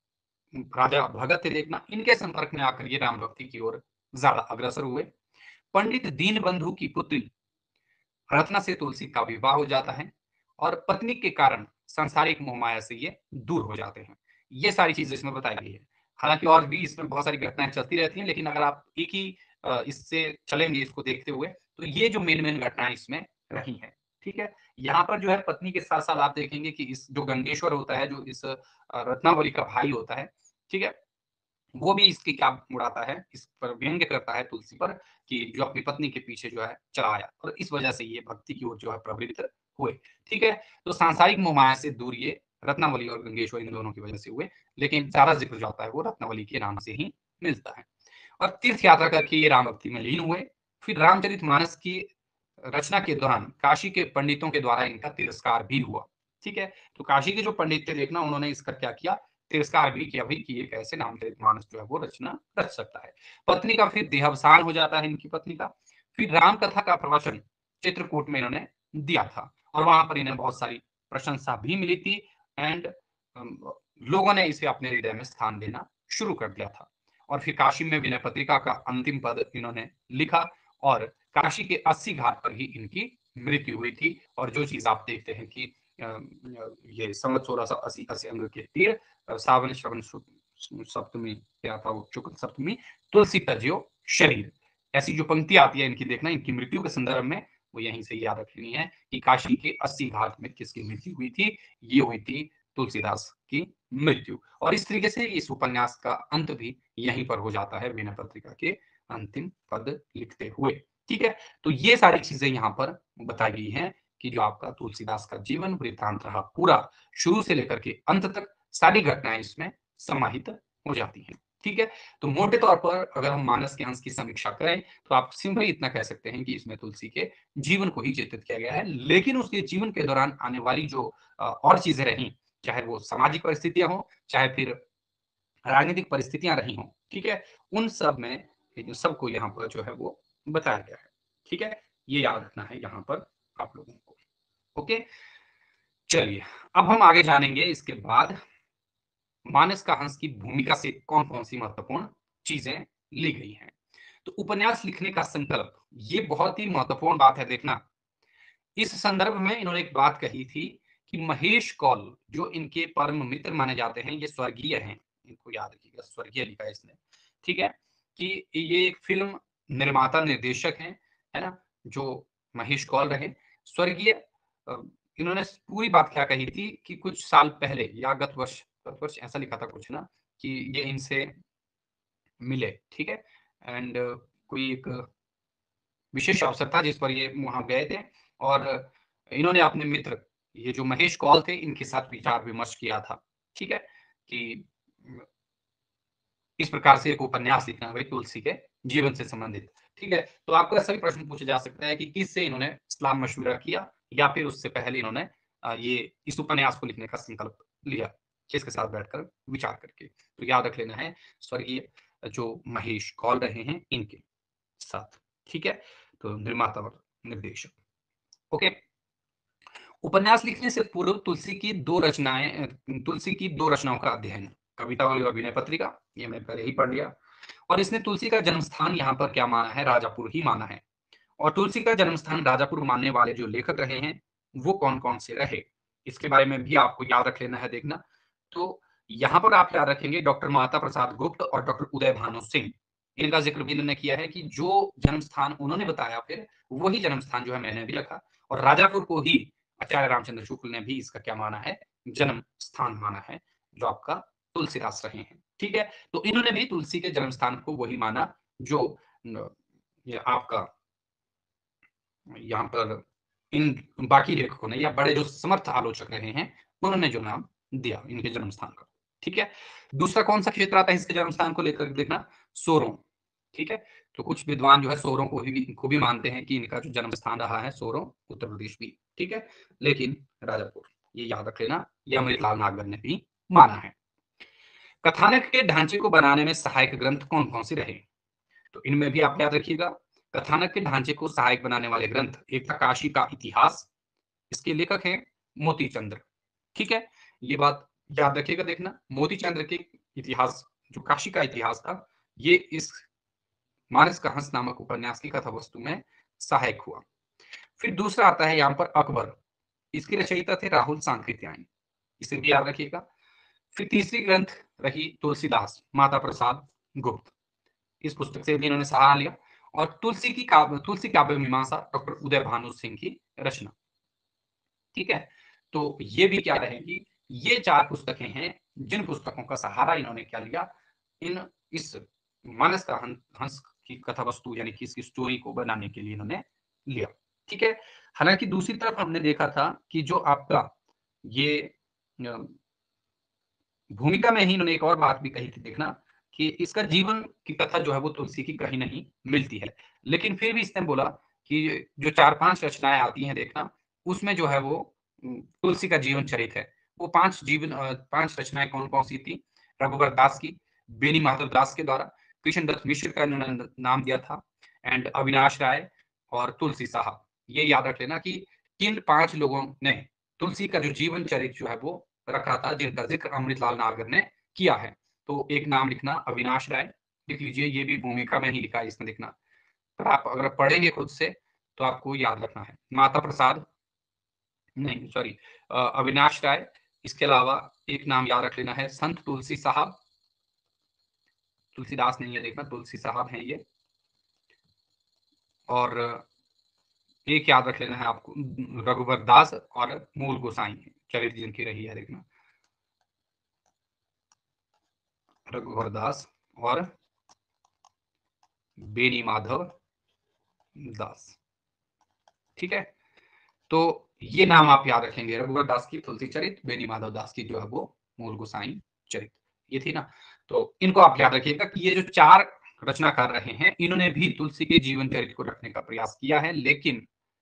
राजा भगत थे, देखना, इनके संपर्क में आकर ये राम भक्ति की ओर ज्यादा अग्रसर हुए। पंडित दीनबंधु की पुत्री रत्ना से तुलसी का विवाह हो जाता है और पत्नी के कारण सांसारिक मोहमाया से ये दूर हो जाते हैं। ये सारी चीजें इसमें बताई गई है। हालांकि और भी इसमें बहुत सारी घटनाएं चलती रहती हैं, लेकिन अगर आप एक ही इससे चलेंगे इसको देखते हुए, तो ये जो मेन मेन घटनाएं इसमें रही हैं। ठीक है, यहाँ पर जो है पत्नी के साथ साथ आप देखेंगे कि इस जो गंगेश्वर होता है, जो इस रत्नावली का भाई होता है, ठीक है, वो भी इसकी क्या उड़ाता है, इस पर व्यंग्य करता है तुलसी पर कि जो अपनी पत्नी के पीछे जो है चला आया और इस वजह से ये भक्ति की ओर जो है प्रवृत्त हुए। ठीक है, तो सांसारिक मोहमाया से दूर ये रत्नावली और गंगेश्वर इन दोनों की वजह से हुए, लेकिन सारा जिक्र जो आता है वो रत्नावली के नाम से ही मिलता है। और तीर्थ यात्रा करके ये राम भक्ति में लीन हुए। फिर रामचरितमानस की रचना के दौरान काशी के पंडितों के द्वारा इनका तिरस्कार भी हुआ। ठीक है, तो काशी के जो पंडित थे देखना, उन्होंने इसका क्या किया, तिरस्कार भी किया भाई कि ये कैसे नामचरित मानस जो है वो रचना रच सकता है। पत्नी का फिर देहावसान हो जाता है इनकी पत्नी का। फिर राम कथा का प्रवचन चित्रकूट में इन्होंने दिया था और वहां पर इन्हें बहुत सारी प्रशंसा भी मिली थी एंड लोगों ने इसे अपने हृदय में स्थान देना शुरू कर दिया था। और फिर काशी में विनय पत्रिका का अंतिम पद इन्होंने लिखा और काशी के 80 घाट पर ही इनकी मृत्यु हुई थी। और जो चीज आप देखते हैं कि ये संवत 1680 80 अंग के तीर, सावन श्रवण सप्तमी क्या था वो, शुक्ल सप्तमी, तुलसी तज्यो शरीर, ऐसी जो पंक्ति आती है इनकी देखना, इनकी मृत्यु के संदर्भ में वो यहीं से याद रखनी है कि काशी के 80 घाट में किसकी मृत्यु हुई थी, ये हुई थी तुलसीदास की मृत्यु। और इस तरीके से इस उपन्यास का अंत भी यहीं पर हो जाता है विनय पत्रिका के अंतिम पद लिखते हुए। ठीक है, तो ये सारी चीजें यहाँ पर बताई गई हैं कि जो आपका तुलसीदास का जीवन वृत्तांत रहा पूरा, शुरू से लेकर के अंत तक सारी घटनाएं इसमें समाहित हो जाती हैं। ठीक है, तो मोटे तौर पर अगर हम मानस के अंश की समीक्षा करें तो आप सिंपली इतना कह सकते हैं कि इसमें तुलसी के जीवन को ही चित्रित किया गया है, लेकिन उसके जीवन के दौरान आने वाली जो और चीजें रही, चाहे वो सामाजिक परिस्थितियां हो, चाहे फिर राजनीतिक परिस्थितियां रही हों, ठीक है, उन सब में सबको यहाँ पर जो है वो बताया गया है। ठीक है, ये याद रखना है यहाँ पर आप लोगों को। ओके, चलिए अब हम आगे जानेंगे इसके बाद मानस का हंस की भूमिका से कौन कौन सी महत्वपूर्ण चीजें ली गई हैं। तो उपन्यास लिखने का संकल्प, ये बहुत ही महत्वपूर्ण बात है देखना। इस संदर्भ में इन्होंने एक बात कही थी कि महेश कौल जो इनके परम मित्र माने जाते हैं, ये स्वर्गीय हैं, इनको याद रखिएगा, स्वर्गीय लिखा है इसने। ठीक है, कि ये एक फिल्म निर्माता निर्देशक हैं, है ना, जो महेश कौल रहे स्वर्गीय। इन्होंने पूरी बात क्या कही थी कि कुछ साल पहले या गत वर्ष ऐसा लिखा था कुछ ना, कि ये इनसे मिले। ठीक है, एंड कोई एक विशेष अवसर था जिस पर ये वहां गए थे और इन्होंने अपने मित्र ये जो महेश कौल थे इनके साथ विचार विमर्श किया था। ठीक है, कि इस प्रकार से एक उपन्यास लिखना भाई तुलसी के जीवन से संबंधित। ठीक है, तो आपको ऐसा भी प्रश्न पूछा जा सकता है कि किससे इन्होंने सलाह मशवरा किया या फिर उससे पहले इन्होंने ये इस उपन्यास को लिखने का संकल्प लिया, किसके साथ बैठकर विचार करके। तो याद रख लेना है स्वर्गीय जो महेश कौल रहे हैं इनके साथ। ठीक है, तो निर्माता और निर्देशक। ओके, उपन्यास लिखने से पूर्व तुलसी की दो रचनाओं का अध्ययन, कवितावली और विनय पत्रिका, ये मैंने पहले ही पढ़ लिया। और इसने तुलसी का जन्म स्थान यहाँ पर क्या माना है, राजापुर ही माना है। और तुलसी का जन्म स्थान राजापुर मानने वाले जो लेखक रहे हैं वो कौन कौन से रहे, इसके बारे में भी आपको याद रख लेना है देखना। तो यहाँ पर आप याद रखेंगे डॉक्टर माता प्रसाद गुप्त और डॉक्टर उदय भानु सिंह, इनका जिक्र भी इन्होंने किया है कि जो जन्म स्थान उन्होंने बताया फिर वही जन्म स्थान जो है मैंने भी रखा। और राजापुर को ही आचार्य रामचंद्र शुक्ल ने भी इसका क्या माना है, जन्म स्थान माना है, जो आपका तुलसीदास रहे हैं। ठीक है, तो इन्होंने भी तुलसी के जन्म स्थान को वही माना जो ये आपका यहाँ पर इन बाकी लेखकों ने या बड़े जो समर्थ आलोचक रहे हैं उन्होंने जो नाम दिया इनके जन्म स्थान का। ठीक है, दूसरा कौन सा क्षेत्र आता है इसके जन्म स्थान को लेकर देखना, सोरों। ठीक है, तो कुछ विद्वान जो है सोरों को भी मानते हैं कि इनका जो जन्म स्थान रहा है सोरों, उत्तर प्रदेश भी। ठीक है, लेकिन राजापुर ये याद रख लेना, ये अमृतलाल नागर ने भी माना है। कथानक के ढांचे को बनाने में सहायक ग्रंथ कौन कौन से रहे, तो इनमें भी आप याद रखिएगा। कथानक के ढांचे को सहायक बनाने वाले ग्रंथ, एक था काशी का इतिहास, इसके लेखक हैं मोती चंद्र। ठीक है, ये बात याद रखिएगा देखना, मोती चंद्र के इतिहास जो काशी का इतिहास था ये इस मानस का हंस नामक उपन्यास की कथा वस्तु में सहायक हुआ। फिर दूसरा आता है यहाँ पर अकबर, इसके रचयिता थे राहुल सांकृत्यायन, इसे भी याद रखिएगा। फिर तीसरी ग्रंथ रही तुलसीदास माता प्रसाद गुप्त, इस पुस्तक से भी इन्होंने सहारा लिया। और तुलसी काव्य मीमांसा डॉक्टर उदय भानु सिंह की रचना। ठीक है, तो ये भी क्या रहेगी, ये चार पुस्तकें हैं जिन पुस्तकों का सहारा इन्होंने क्या लिया, इस मानस का हंस की कथा वस्तु यानी कि इसकी स्टोरी को बनाने के लिए इन्होंने लिया। ठीक है, हालांकि दूसरी तरफ हमने देखा था कि जो आपका ये भूमिका में ही इन्होंने एक और बात भी कही थी देखना, कि इसका जीवन की कथा जो है वो तुलसी की कहीं नहीं मिलती है, लेकिन फिर भी इसने बोला कि जो 4-5 रचनाएं आती हैं देखना, उसमें जो है वो तुलसी का जीवन चरित है। वो 5 रचनाएं कौन कौन सी थी? रघुवर दास की, बेनी माधव दास के द्वारा, कृष्णदत्त मिश्र का इन्होंने नाम दिया था, एंड अविनाश राय और तुलसी साहब। ये याद रख लेना कि किन 5 लोगों ने तुलसी का जो जीवन चरित जो है वो रखा था, जिनका जिक्र अमृतलाल नागर ने किया है। तो एक नाम लिखना अविनाश राय, लिख लीजिए, ये भी भूमिका में ही लिखा है इसमें लिखना, तो आप अगर पढ़ेंगे खुद से तो आपको याद रखना है। माता प्रसाद, नहीं सॉरी, अविनाश राय। इसके अलावा एक नाम याद रख लेना है संत तुलसी साहब, तुलसीदास नहीं है देखना, तुलसी साहब हैं ये। और एक याद रख लेना है आपको, रघुवर दास और मूल गोसाई चरित जिनकी रही है देखना, रघुवर दास और बेनी माधव दास। ठीक है, तो ये नाम आप याद रखेंगे, रघुवर दास की तुलसी चरित, बेनी माधव दास की जो है वो मूल गोसाई चरित, ये थी ना। तो इनको आप याद रखिएगा कि ये जो 4 रचना कर रहे हैं, इन्होंने भी तुलसी के जीवन चरित को रखने का प्रयास किया है, लेकिन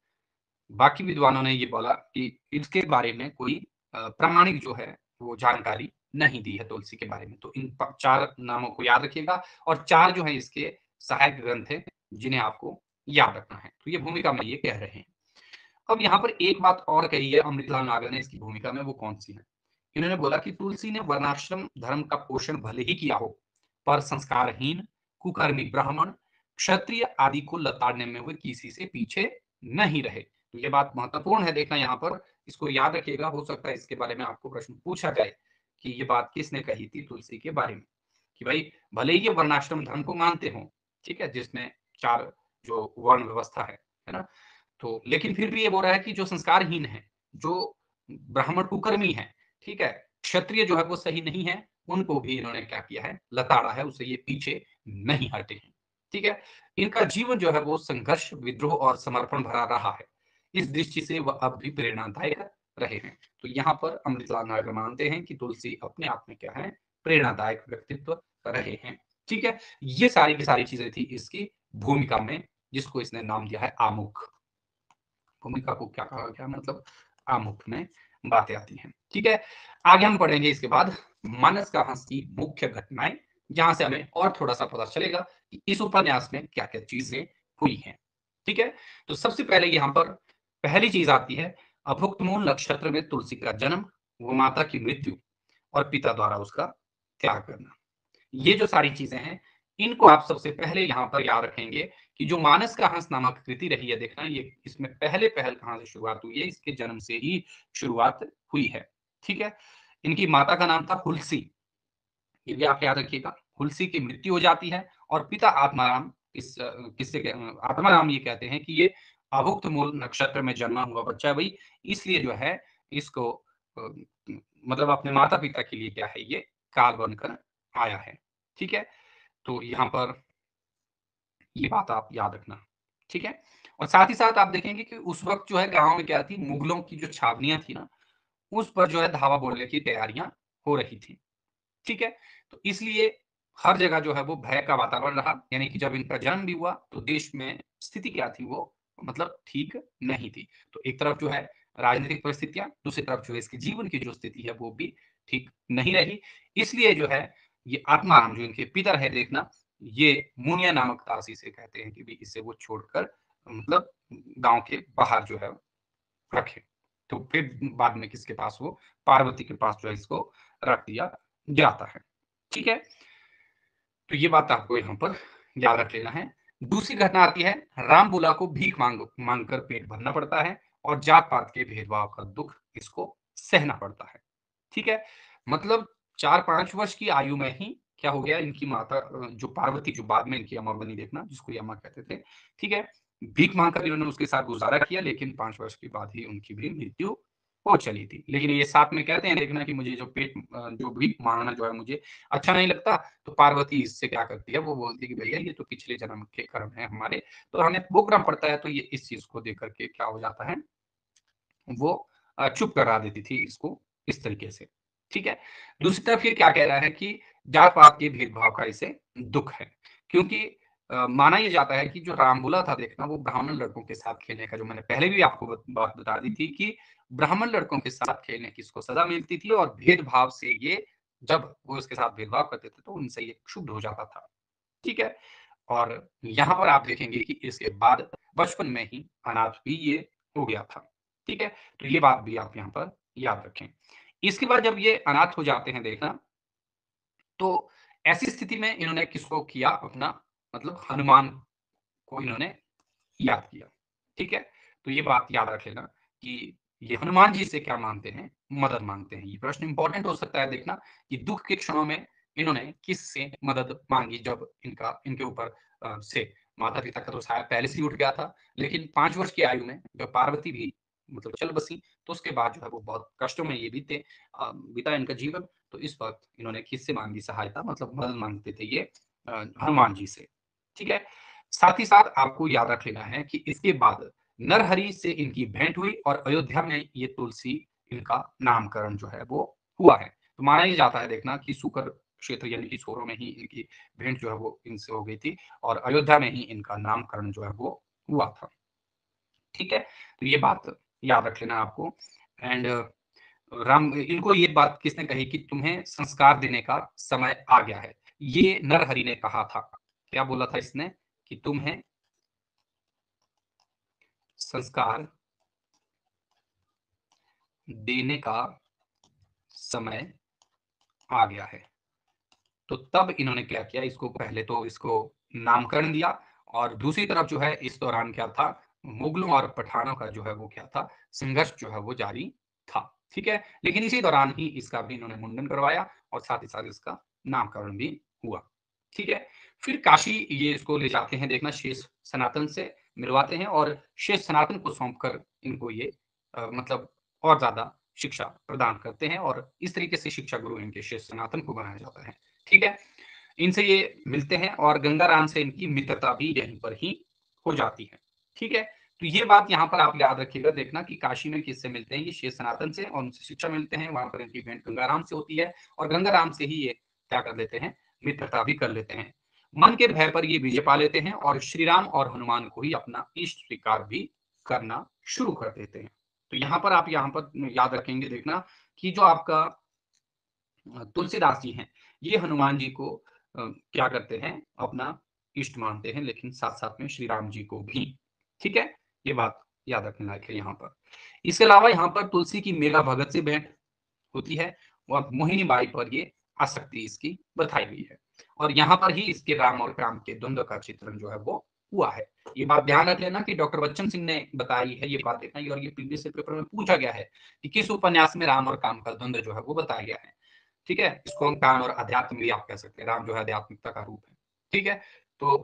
बाकी विद्वानों ने ये बोला कि इसके बारे में कोई प्रामाणिक जो है वो जानकारी नहीं दी है तुलसी के बारे में। तो इन 4 नामों को याद रखिएगा, और 4 जो है इसके सहायक ग्रंथ है जिन्हें आपको याद रखना है। तो ये भूमिका में ये कह रहे हैं। अब यहाँ पर एक बात और कही है अमृतलाल नागर ने इसकी भूमिका में, वो कौन सी है? इन्होंने बोला कि तुलसी ने वर्णाश्रम धर्म का पोषण भले ही किया हो, पर संस्कारहीन, कुकर्मी ब्राह्मण, क्षत्रिय आदि को लताड़ने में वे किसी से पीछे नहीं रहे। तो ये बात महत्वपूर्ण है देखना यहाँ पर, इसको याद रखिएगा। हो सकता है इसके बारे में आपको प्रश्न पूछा जाए कि ये बात किसने कही थी तुलसी के बारे में, कि भाई भले ही ये वर्णाश्रम धर्म को मानते हो, ठीक है, जिसमें 4 जो वर्ण व्यवस्था है ना, तो लेकिन फिर भी ये बोल रहा है कि जो संस्कारहीन है, जो ब्राह्मण कुकर्मी है, ठीक है, क्षत्रिय जो है वो सही नहीं है, उनको भी इन्होंने क्या किया है? लताड़ा है, उससे ये पीछे नहीं हटे हैं। ठीक है, इनका जीवन जो है वो संघर्ष, विद्रोह और समर्पण भरा रहा है। इस दृष्टि से वह अब भी प्रेरणादायक रहे हैं। तो यहाँ पर अमृतलाल नागर मानते हैं कि तुलसी अपने आप में क्या है? प्रेरणादायक व्यक्तित्व रहे हैं। ठीक है, ये सारी की सारी चीजें थी इसकी भूमिका में, जिसको इसने नाम दिया है आमुख। भूमिका को क्या कहा गया? मतलब आमुख में बातें आती हैं। ठीक है, आगे हम पढ़ेंगे इसके बाद मानस का हंस की मुख्य घटनाएं, जहां से हमें और थोड़ा सा पता चलेगा कि इस उपन्यास में क्या क्या चीजें हुई हैं। ठीक है, तो सबसे पहले यहाँ पर पहली चीज आती है अभुक्त मूल नक्षत्र में तुलसी का जन्म, वो माता की मृत्यु और पिता द्वारा उसका त्याग करना। ये जो सारी चीजें हैं, इनको आप सबसे पहले यहाँ पर याद रखेंगे कि जो मानस का हंस नामक कृति रही है देखना, ये इसमें पहले पहल कहां से शुरुआत हुई है? इसके जन्म से ही शुरुआत हुई है। ठीक है, इनकी माता का नाम था हुलसी, ये भी आप याद रखिएगा। हुलसी की मृत्यु हो जाती है और पिता आत्माराम, किससे आत्माराम ये कहते हैं कि ये अभुक्त मूल नक्षत्र में जन्मा हुआ बच्चा है भाई, इसलिए जो है इसको मतलब अपने माता पिता के लिए क्या है, ये काल बनकर आया है। ठीक है, तो यहाँ पर ये बात आप याद रखना। ठीक है, और साथ ही साथ आप देखेंगे कि उस वक्त जो है गांव में क्या थी, मुगलों की जो छावनियां थी ना, उस पर जो है धावा बोलने की तैयारियां हो रही थी। ठीक है, तो इसलिए हर जगह जो है वो भय का वातावरण रहा, यानी कि जब इनका जन्म भी हुआ तो देश में स्थिति क्या थी, वो मतलब ठीक नहीं थी। तो एक तरफ जो है राजनीतिक परिस्थितियां, दूसरी तरफ जो है इसके जीवन की जो स्थिति है वो भी ठीक नहीं रही। इसलिए जो है ये आत्माराम जो इनके पिता है देखना, ये मुनिया नामक दासी से कहते हैं कि भी इसे वो छोड़कर मतलब गांव के बाहर जो है रखे। तो फिर बाद में किसके पास, वो पार्वती के पास जो है इसको रख दिया जाता है। ठीक है, तो ये बात आपको यहाँ पर याद रख लेना है। दूसरी घटना आती है राम बुला को भीख मांग कर पेट भरना पड़ता है और जात पात के भेदभाव का दुख इसको सहना पड़ता है। ठीक है, मतलब 4-5 वर्ष की आयु में ही क्या हो गया, इनकी माता जो पार्वती, जो बाद में इनकी अम्मा बनी देखना, जिसको यमा कहते थे, ठीक है, भीख मांगकर इन्होंने उसके साथ गुजारा किया, लेकिन 5 वर्ष के बाद ही उनकी भी मृत्यु हो चली थी। लेकिन ये साथ में कहते हैं देखना कि मुझे जो पेट जो भीख मांगना जो है मुझे अच्छा नहीं लगता, तो पार्वती इससे क्या करती है, वो बोलती है कि भैया ये तो पिछले जन्म के कर्म है हमारे, तो हमें वो कर्म पड़ता है। तो ये इस चीज को देख करके क्या हो जाता है, वो चुप करा देती थी इसको इस तरीके से। ठीक है, दूसरी तरफ ये क्या कह रहा है कि जात पात के भेदभाव का इसे दुख है, क्योंकि माना यह जाता है कि जो रामबुला था देखना, वो ब्राह्मण लड़कों के साथ खेलने का, जो मैंने पहले भी आपको बात बता दी थी कि ब्राह्मण लड़कों के साथ खेलने की इसको सजा मिलती थी, और भेदभाव से ये, जब वो उसके साथ भेदभाव करते थे तो उनसे ये शुद्ध हो जाता था। ठीक है, और यहाँ पर आप देखेंगे कि इसके बाद बचपन में ही अनाथ भी ये हो गया था। ठीक है, तो ये बात भी आप यहाँ पर याद रखें। इसके बाद जब ये अनाथ हो जाते हैं देखना, तो ऐसी स्थिति में इन्होंने किसको किया, अपना मतलब हनुमान को इन्होंने याद किया। ठीक है, तो ये बात याद रख लेना कि ये हनुमान जी से क्या मांगते हैं, मदद मांगते हैं। ये प्रश्न इंपॉर्टेंट हो सकता है देखना कि दुख के क्षणों में इन्होंने किससे मदद मांगी, जब इनके ऊपर से माता पिता का तो शायद पहले से ही उठ गया था, लेकिन 5 वर्ष की आयु में जब पार्वती भी मतलब चल बसी, तो उसके बाद जो है वो बहुत कष्टों में ये बीता इनका जीवन। तो इस वक्त इन्होंने किससे मांगी सहायता, मतलब मदद मांगते थे ये हनुमान जी से। ठीक है, साथ ही साथ आपको याद रख लेना है कि इसके बाद नरहरि से इनकी भेंट हुई, और अयोध्या में ये तुलसी, इनका नामकरण जो है वो हुआ है। तो माना ही जाता है देखना कि सुकर क्षेत्र यानी कि सोरों में ही इनकी भेंट जो है वो इनसे हो गई थी, और अयोध्या में ही इनका नामकरण जो है वो हुआ था। ठीक है, तो ये बात याद रख लेना आपको। एंड राम, इनको ये बात किसने कही कि तुम्हें संस्कार देने का समय आ गया है, ये नरहरि ने कहा था। क्या बोला था इसने कि तुम्हें संस्कार देने का समय आ गया है। तो तब इन्होंने क्या किया, इसको पहले तो इसको नामकरण दिया, और दूसरी तरफ जो है इस दौरान क्या था, मुगलों और पठानों का जो है वो क्या था, संघर्ष जो है वो जारी था। ठीक है, लेकिन इसी दौरान ही इसका भी इन्होंने मुंडन करवाया, और साथ ही साथ इसका नामकरण भी हुआ। ठीक है, फिर काशी ये इसको ले जाते हैं देखना, शेष सनातन से मिलवाते हैं, और शेष सनातन को सौंपकर इनको ये मतलब और ज्यादा शिक्षा प्रदान करते हैं, और इस तरीके से शिक्षा गुरु इनके शेष सनातन को बनाया जाता है। ठीक है, इनसे ये मिलते हैं, और गंगाराम से इनकी मित्रता भी यहीं पर ही हो जाती है। ठीक है, तो ये बात यहाँ पर आप याद रखिएगा देखना कि काशी में किससे मिलते हैं, ये शेष सनातन से, और उनसे शिक्षा मिलते हैं, वहां पर इनकी भेंट गंगाराम से होती है, और गंगाराम से ही ये क्या कर लेते हैं, मित्रता भी कर लेते हैं। मन के भय पर ये विजय पा लेते हैं, और श्री राम और हनुमान को ही अपना इष्ट स्वीकार भी करना शुरू कर देते हैं। तो यहाँ पर आप यहाँ पर याद रखेंगे देखना कि जो आपका तुलसीदास जी हैं, ये हनुमान जी को क्या करते हैं, अपना इष्ट मानते हैं, लेकिन साथ साथ में श्री राम जी को भी। ठीक है, ये बात याद रखने लायक है यहाँ पर। इसके अलावा यहाँ पर तुलसी की मेघा भगत से भेंट होती है, और मोहिनी बाई पर ये आसक्ति इसकी बताई हुई है, और यहाँ पर ही इसके राम और राम के द्वंद्व का चित्रण जो है वो हुआ है। ये बात ध्यान रख लेना कि डॉक्टर बच्चन सिंह ने बताई है ये बात देखना, और ये प्रीवियस पेपर में पूछा गया है कि किस उपन्यास में राम और काम का द्वंद्व जो है वो बताया गया है। ठीक है, इसको हम काम और अध्यात्म भी आप कह सकते हैं, राम जो है आध्यात्मिकता का रूप है। ठीक है, तो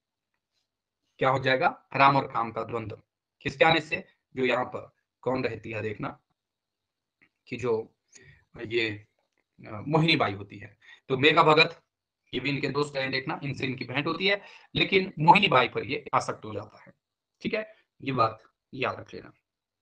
क्या हो जाएगा, राम और काम का द्वंद्व किसके आने से, जो यहाँ पर कौन रहती है देखना कि जो ये मोहिनी बाई होती है। तो मेघा भगत ये भी इनके दोस्त हैं देखना, इनसे इनकी भेंट होती है, लेकिन मोहिनी बाई पर ये आसक्त हो जाता है। ठीक है, ये बात याद रख लेना।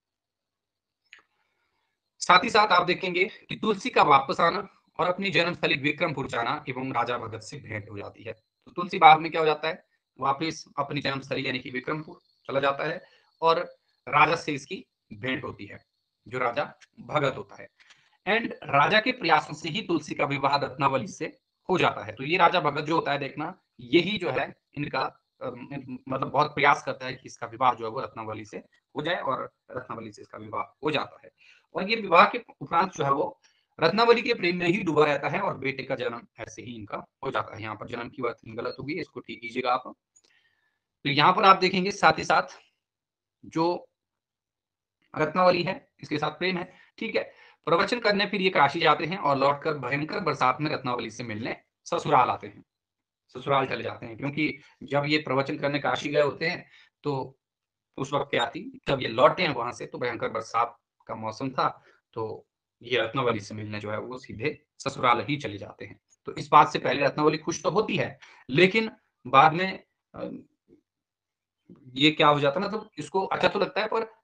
साथ ही साथ आप देखेंगे कि तुलसी का वापस आना, और अपनी जन्मस्थली विक्रमपुर जाना, एवं राजा भगत से भेंट हो जाती है। तो तुलसी बाद में क्या हो जाता है, वापिस अपनी जन्मस्थली यानी कि विक्रमपुर चला जाता है, और राजा से इसकी भेंट होती है, जो राजा भगत होता है। एंड राजा के प्रयासों से ही तुलसी का विवाह रत्नावली से हो जाता है। तो ये राजा भगत जो होता है देखना, यही जो है इनका मतलब बहुत प्रयास करता है कि इसका विवाह जो है वो रत्नावली से हो जाए, और रत्नावली से इसका विवाह हो जाता है। और ये विवाह के उपरांत जो है वो रत्नावली के प्रेम में ही डूबा रहता है, और बेटे का जन्म ऐसे ही इनका हो जाता है। यहाँ पर जन्म की बात गलत होगी, इसको ठीक कीजिएगा आप। तो यहाँ पर आप देखेंगे साथ ही साथ जो रत्नावली है इसके साथ प्रेम है। ठीक है, प्रवचन करने फिर ये काशी जाते हैं, और लौटकर भयंकर बरसात में रत्नावली से मिलने ससुराल आते हैं, ससुराल चले जाते हैं, क्योंकि जब ये प्रवचन करने काशी गए होते हैं, तो उस वक्त क्या थी, जब ये लौटे हैं वहां से तो भयंकर बरसात का मौसम था, तो ये रत्नावली से मिलने जो है वो सीधे ससुराल ही चले जाते हैं। तो इस बात से पहले रत्नावली खुश तो होती है, लेकिन बाद में ये क्या हो जाता है, मतलब इसको अच्छा तो लगता है, पर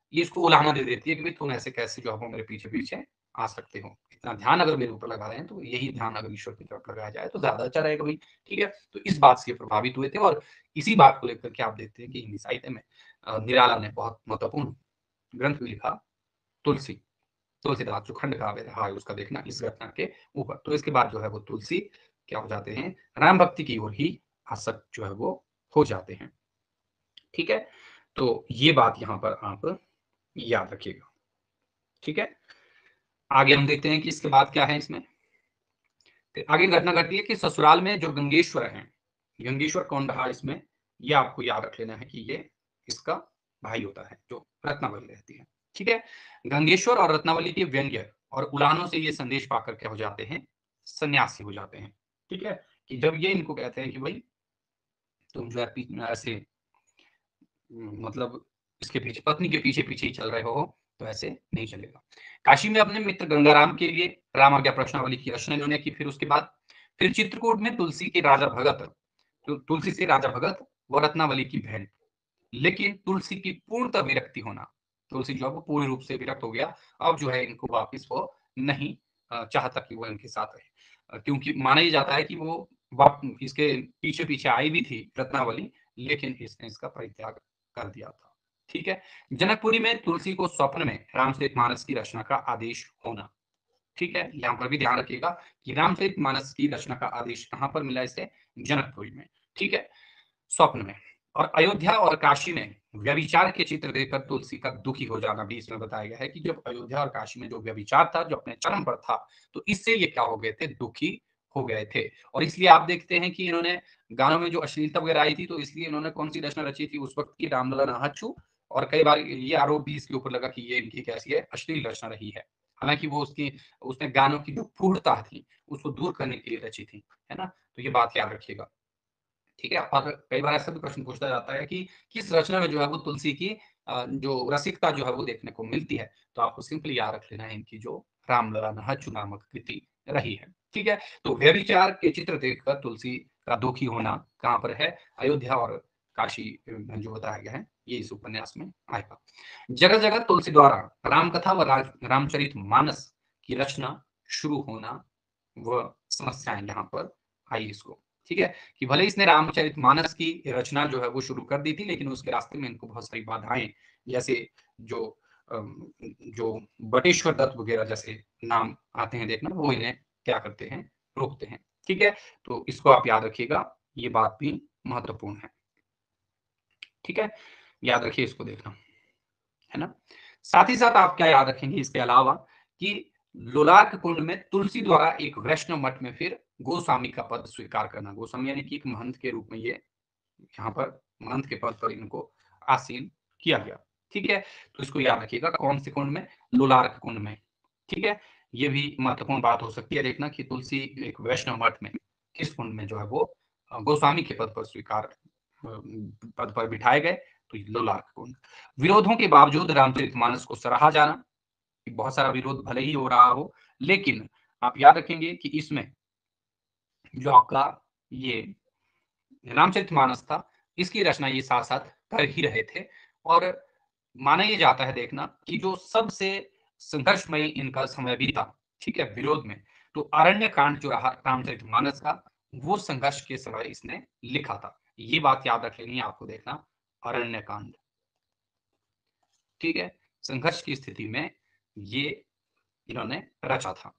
ये इसको उलाहना दे देती है कि भाई तुम ऐसे कैसे जो है वो मेरे पीछे पीछे आ सकते हो, इतना ध्यान अगर मेरे ऊपर लगा रहे हैं तो यही ध्यान अगर ईश्वर की तरफ लगाया जाए तो ज्यादा अच्छा रहेगा भाई। ठीक है, तो इस बात से प्रभावित हुए थे और इसी बात को लेकर के आप देखते हैं कि हिंदी साहित्य में निराला ने बहुत महत्वपूर्ण ग्रंथ भी लिखा, तुलसी, तुलसीदास जो खंड काव्य रहा है उसका देखना इस घटना के ऊपर। तो इसके बाद जो है वो तुलसी क्या हो जाते हैं, राम भक्ति की ओर ही आसक्त जो है वो हो जाते हैं। ठीक है, तो ये बात यहाँ पर आप याद रखिएगा। ठीक है, आगे हम देखते हैं कि इसके बाद क्या है इसमें। फिर आगे घटना घटती है कि ससुराल में जो गंगेश्वर है, गंगेश्वर कौन रहा इसमें, ये आपको याद रख लेना है कि ये इसका भाई होता है जो रत्नावली रहती है। ठीक है, गंगेश्वर और रत्नावली के व्यंग्य और उलाहनों से ये संदेश पाकर क्या हो जाते हैं, सन्यासी हो जाते हैं। ठीक है, कि जब ये इनको कहते हैं कि भाई तुम जो है ऐसे मतलब इसके पीछे, पत्नी के पीछे पीछे ही चल रहे हो तो ऐसे नहीं चलेगा। काशी में अपने मित्र गंगाराम के लिए राम आज्ञा प्रश्नावली की रचना इन्होंने की। फिर उसके बाद फिर चित्रकूट में तुलसी के राजा भगत, तो तुलसी से राजा भगत व रत्नावली की भेंट, लेकिन तुलसी की पूर्णतः विरक्ति होना, तुलसी जो है वो पूर्ण रूप से विरक्त हो गया, अब जो है इनको वापिस वो नहीं चाहता कि वो इनके साथ रहे, क्योंकि माना ही जाता है कि वो इसके पीछे पीछे आई भी थी रत्नावली, लेकिन इसने इसका परित्याग कर दिया था। ठीक है, जनकपुरी में तुलसी को स्वप्न में रामचरितमानस की रचना का आदेश होना। ठीक है, यहाँ पर भी ध्यान रखिएगा कि रामचरितमानस की रचना का आदेश कहां पर मिला इसे, जनकपुरी में। ठीक है, स्वप्न में। और अयोध्या और काशी में व्यभिचार के चित्र देखकर तुलसी का दुखी हो जाना भी इसमें बताया गया है कि जब अयोध्या और काशी में जो व्यभिचार था जो अपने चरम पर था, तो इससे ये क्या हो गए थे, दुखी हो गए थे। और इसलिए आप देखते हैं कि इन्होंने गानों में जो अश्लीलता वगैरह आई थी तो इसलिए इन्होंने कौन सी रचना रची थी उस वक्त की, रामलला नाहच्छू। और कई बार ये आरोप भी इसके ऊपर लगा कि ये इनकी कैसी है, अश्लील रचना रही है। हालांकि वो उसकी उसने गानों की जो पूर्णता थी उसको दूर करने के लिए रची थी, है ना। तो ये बात याद रखिएगा। ठीक है, और कई बार ऐसा भी प्रश्न पूछा जाता है कि किस रचना में जो है वो तुलसी की जो रसिकता जो है वो देखने को मिलती है, तो आपको सिंपली याद रख लेना है इनकी जो रामलला नाहच्छू नामक कृति रही है। ठीक है, तो व्यभिचार के चित्र देखकर तुलसी का दुखी होना कहाँ पर है, अयोध्या और काशी में जो बताया गया है ये इस उपन्यास में आएगा। जगह जगह तुलसी द्वारा रामकथा व रामचरित मानस की रचना शुरू होना, वह समस्याएं यहाँ पर आई इसको। ठीक है, कि भले इसने रामचरितमानस की रचना जो है वो शुरू कर दी थी, लेकिन उसके रास्ते में इनको बहुत सारी बाधाएं, जैसे जो जो बटेश्वर दत्त वगैरह जैसे नाम आते हैं देखना, वो इन्हें क्या करते हैं, रोकते हैं। ठीक है, तो इसको आप याद रखिएगा, ये बात भी महत्वपूर्ण है। ठीक है, याद रखिए इसको देखना, है ना। साथ ही साथ आप क्या याद रखेंगे इसके अलावा कि लोलार्क कुंड में तुलसी द्वारा एक वैष्णव मठ में फिर गोस्वामी का पद स्वीकार करना, गोस्वामी यानी कि एक महंत के रूप में ये यहाँ पर महंत के पद पर इनको आसीन किया गया। ठीक है, तो इसको याद रखिएगा, कौन से कुंड में, लोलार्क कुंड में। ठीक है, ये भी महत्वपूर्ण बात हो सकती है देखना कि तुलसी एक वैष्णव मठ में किस कुंड में जो है वो गोस्वामी के पद पर स्वीकार पद पर बिठाए गए, तो लोलार्क कुंड। विरोधों के बावजूद रामचरितमानस को सराहा जाना, बहुत सारा विरोध भले ही हो रहा हो, लेकिन आप याद रखेंगे कि इसमें जो आपका ये रामचरितमानस था इसकी रचना ये साथ साथ कर ही रहे थे। और माना ये जाता है देखना कि जो सबसे संघर्षमयी इनका समय भी था, ठीक है, विरोध में, तो अरण्य कांड जो रहा रामचरितमानस का, वो संघर्ष के समय इसने लिखा था। ये बात याद रख लेनी है आपको देखना, अरण्य कांड। ठीक है, संघर्ष की स्थिति में ये इन्होंने रचा था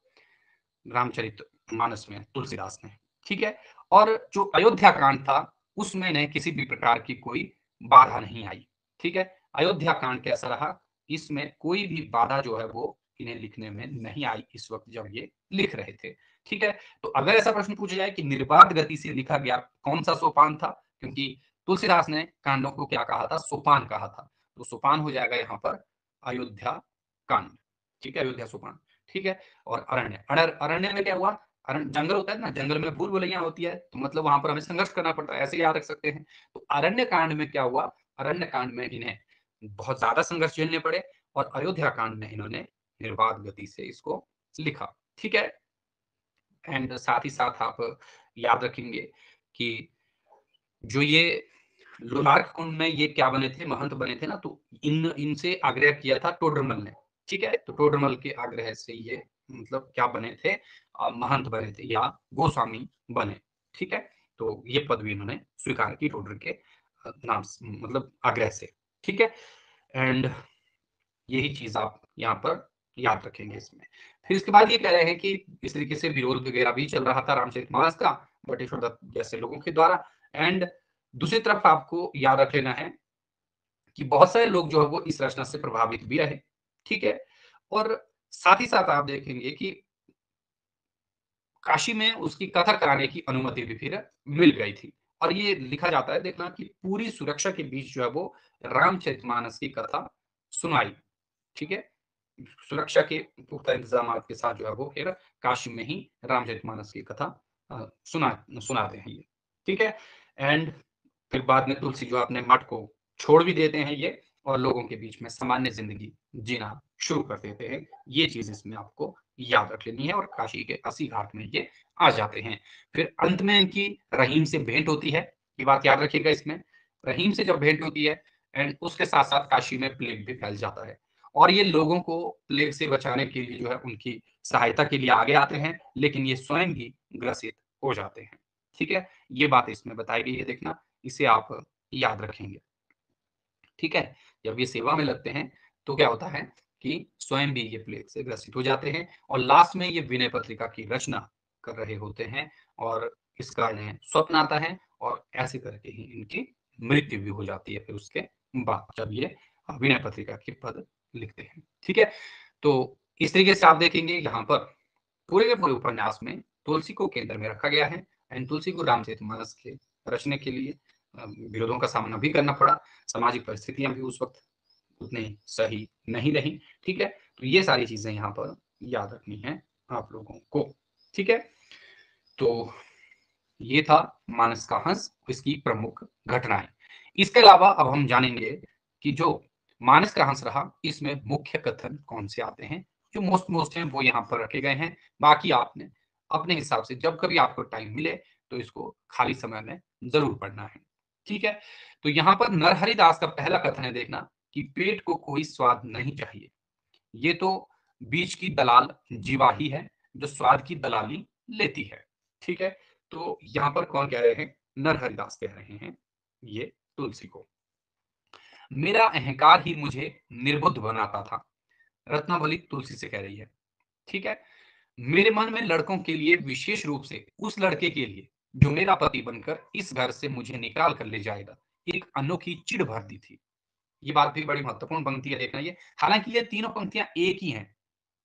रामचरितमानस में तुलसीदास ने। ठीक है, और जो अयोध्या कांड था उसमें ने किसी भी प्रकार की कोई बाधा नहीं आई। ठीक है, अयोध्या कांड कैसा रहा, इसमें कोई भी बाधा जो है वो इन्हें लिखने में नहीं आई इस वक्त जब ये लिख रहे थे। ठीक है, तो अगर ऐसा प्रश्न पूछा जाए कि निर्बाध गति से लिखा गया कौन सा सोपान था, क्योंकि तुलसीदास ने कांडों को क्या कहा था, सोपान कहा था, तो सोपान हो जाएगा यहाँ पर अयोध्या कांड। ठीक है, अयोध्या सोपान। ठीक है, और अरण्य, अरण्य में क्या हुआ, जंगल होता है ना, जंगल में भूल भुलैया होती है, तो मतलब वहां पर हमें संघर्ष करना पड़ता है, ऐसे याद रख सकते हैं। तो अरण्य कांड में क्या हुआ, अरण्य कांड में इन्हें बहुत ज्यादा संघर्ष झेलने पड़े, और अयोध्या कांड में इन्होंने निर्बाध गति से इसको लिखा। ठीक है, एंड साथ ही साथ आप याद रखेंगे कि जो ये लोलार्क कुंड में ये क्या बने थे, महंत बने थे ना, तो इनसे आग्रह किया था टोडरमल ने, ठीक है। तो टोडरमल के आग्रह से ये मतलब क्या बने थे, महंत बने थे या गोस्वामी बने, ठीक है। तो ये पदवी इन्होंने स्वीकार की टोडर के नाम मतलब आग्रह से, ठीक है। एंड यही चीज आप यहाँ पर याद रखेंगे इसमें। फिर इसके बाद ये कह रहे हैं कि इस तरीके से विरोध वगैरह भी चल रहा था रामचरितमानस का बटेश्वर दत्त जैसे लोगों के द्वारा। एंड दूसरी तरफ आपको याद रख लेना है कि बहुत सारे लोग जो है वो इस रचना से प्रभावित भी रहे, ठीक है। और साथ ही साथ आप देखेंगे कि काशी में उसकी कथा कराने की अनुमति भी फिर मिल गई थी। और ये लिखा जाता है, देखना कि पूरी सुरक्षा के बीच जो है वो रामचरितमानस की कथा सुनाई, ठीक है। सुरक्षा के पुख्ता इंतजाम के साथ जो है वो फिर काशी में ही रामचरितमानस की कथा सुनाते हैं ये, ठीक है। एंड फिर बाद में तुलसी जो अपने मठ को छोड़ भी देते हैं ये, और लोगों के बीच में सामान्य जिंदगी जीना शुरू कर देते हैं। ये चीज इसमें आपको याद रख लेनी है। और काशी के 80 घाट में ये आ जाते हैं। फिर अंत में इनकी रहीम से भेंट होती है, ये बात याद रखिएगा इसमें। रहीम से जब भेंट होती है एंड उसके साथ साथ काशी में प्लेग भी फैल जाता है, और ये लोगों को प्लेग से बचाने के लिए जो है उनकी सहायता के लिए आगे आते हैं, लेकिन ये स्वयं भी ग्रसित हो जाते हैं, ठीक है। ये बात इसमें बताई गई है, देखना इसे आप याद रखेंगे, ठीक है। जब ये सेवा में लगते हैं तो क्या होता है कि स्वयं भी ये प्लेग से ग्रसित हो जाते हैं, और लास्ट में ये विनय पत्रिका की रचना कर रहे होते हैं, और इसका इन्हें स्वप्न आता है, और ऐसे करके ही इनकी मृत्यु भी हो जाती है फिर उसके बाद, जब ये विनय पत्रिका के पद लिखते हैं, ठीक है। तो इस तरीके से आप देखेंगे यहाँ पर पूरे के पूरे उपन्यास में तुलसी को केंद्र में रखा गया है। एंड तुलसी को रामचरितमानस के रचने के लिए विरोधों का सामना भी करना पड़ा, सामाजिक परिस्थितियां भी उस वक्त उतनी सही नहीं रही, ठीक है। तो ये सारी चीजें यहाँ पर याद रखनी है आप लोगों को, ठीक है। तो ये था मानस का हंस, इसकी प्रमुख घटनाएं। इसके अलावा अब हम जानेंगे कि जो मानस का हंस रहा इसमें मुख्य कथन कौन से आते हैं, जो मोस्ट हैं वो यहाँ पर रखे गए हैं। बाकी आपने अपने हिसाब से जब कभी आपको टाइम मिले तो इसको खाली समय में जरूर पढ़ना है, ठीक है। तो यहाँ पर नरहरि दास का पहला कथन है, देखना कि पेट को कोई स्वाद नहीं चाहिए। ये तो बीच की दलाल जीवा ही है जो स्वाद की दलाली लेती है, ठीक है। तो यहाँ पर कौन कह रहे हैं, नरहरि दास कह रहे हैं ये तुलसी को। मेरा अहंकार ही मुझे निर्बुद्ध बनाता था, रत्नावली तुलसी से कह रही है, ठीक है। मेरे मन में लड़कों के लिए, विशेष रूप से उस लड़के के लिए जो मेरा पति बनकर इस घर से मुझे निकाल कर ले जाएगा, एक अनोखी चिढ़ भर दी थी। ये बात भी बड़ी महत्वपूर्ण पंक्ति है, देखना ये। हालांकि ये तीनों पंक्तियां एक ही हैं,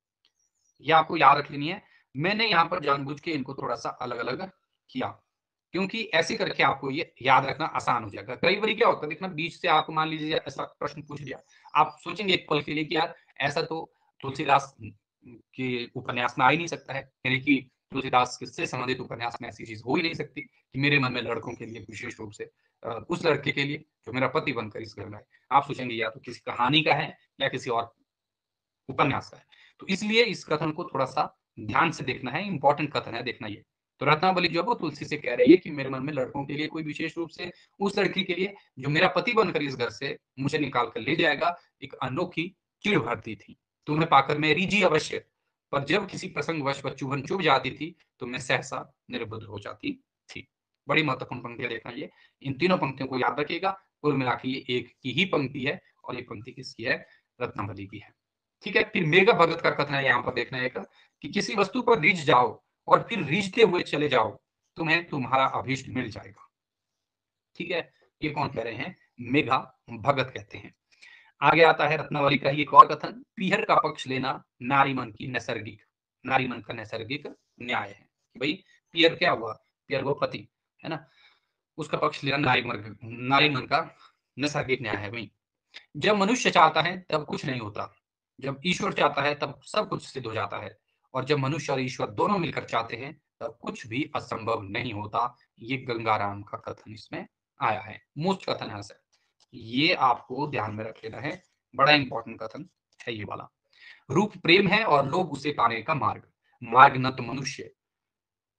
ये आपको याद रख लेनी है। मैंने यहाँ पर जानबूझ के इनको थोड़ा सा अलग अलग किया, क्योंकि ऐसे करके आपको ये याद रखना आसान हो जाएगा। कई बार क्या होता है, देखना बीच से आपको मान लीजिए ऐसा प्रश्न पूछ लिया, आप सोचेंगे एक पल के लिए कि यार ऐसा तो तुलसीदास के उपन्यास में आ ही नहीं सकता है, यानी कि तुलसीदास से संबंधित उपन्यास में ऐसी चीज हो ही नहीं सकती कि मेरे मन में लड़कों के लिए, विशेष रूप से उस लड़के के लिए जो मेरा पति बनकर इस घर में आए। आप सोचेंगे या तो किसी कहानी का है या किसी और उपन्यास का है। तो इसलिए इस कथन को थोड़ा सा ध्यान से देखना है, इंपॉर्टेंट कथन है, देखना ये। तो रत्नावली जो है वो तुलसी से कह रही है कि मेरे मन में लड़कों के लिए, कोई विशेष रूप से उस लड़की के लिए जो मेरा पति बनकर इस घर से मुझे निकाल कर ले जाएगा, एक अनोखी चिढ़ भरती थी। तुम्हें पाकर मैं रिझी अवश्य, पर जब किसी प्रसंगवश वह चुभन चुभ जाती थी तो मैं सहसा निर्बुद्ध हो जाती थी। बड़ी महत्वपूर्ण पंक्तियां देखना ये, इन तीनों पंक्तियों को याद रखिएगा। कुल मिलाकर ये एक की ही पंक्ति है, और ये पंक्ति किसकी है, रत्नावली की है, ठीक है। फिर मेघा भगत का कथन है यहाँ पर, देखना है कि किसी वस्तु पर रिझ जाओ और फिर रिझते हुए चले जाओ, तुम्हें तुम्हारा अभीष्ट मिल जाएगा, ठीक है। ये कौन कह रहे हैं, मेघा भगत कहते हैं। आगे आता है रत्नावली का ही एक और कथन, पीहर का पक्ष लेना नारीमन की नैसर्गिक, नारीमन का नैसर्गिक न्याय है। कि भाई पीहर क्या हुआ, पीहर वो पति है ना, उसका पक्ष लेना नारीमन का नैसर्गिक न्याय है भाई। जब मनुष्य चाहता है तब कुछ नहीं होता, जब ईश्वर चाहता है तब सब कुछ सिद्ध हो जाता है, और जब मनुष्य और ईश्वर दोनों मिलकर चाहते हैं तब कुछ भी असंभव नहीं होता। ये गंगाराम का कथन इसमें आया है, मोस्ट कथन है सर, ये आपको ध्यान में रख लेना है, बड़ा इंपॉर्टेंट कथन है ये वाला। रूप प्रेम है और लोग उसे पाने का मार्ग, मार्ग न तो मनुष्य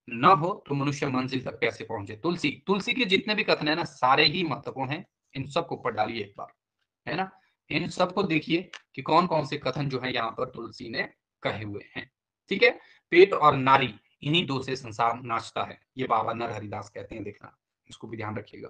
न हो तो मनुष्य मंजिल तक कैसे पहुंचे। तुलसी, तुलसी के जितने भी कथन है ना सारे ही महत्वपूर्ण हैं, इन सबको पढ़ डालिए एक बार, है ना। इन सबको देखिए कि कौन कौन से कथन जो है यहाँ पर तुलसी ने कहे हुए हैं। ठीक है, पेट और नारी इन्हीं दो से संसार नाचता है, ये बाबा नर हरिदास कहते हैं, देखना इसको भी ध्यान रखिएगा।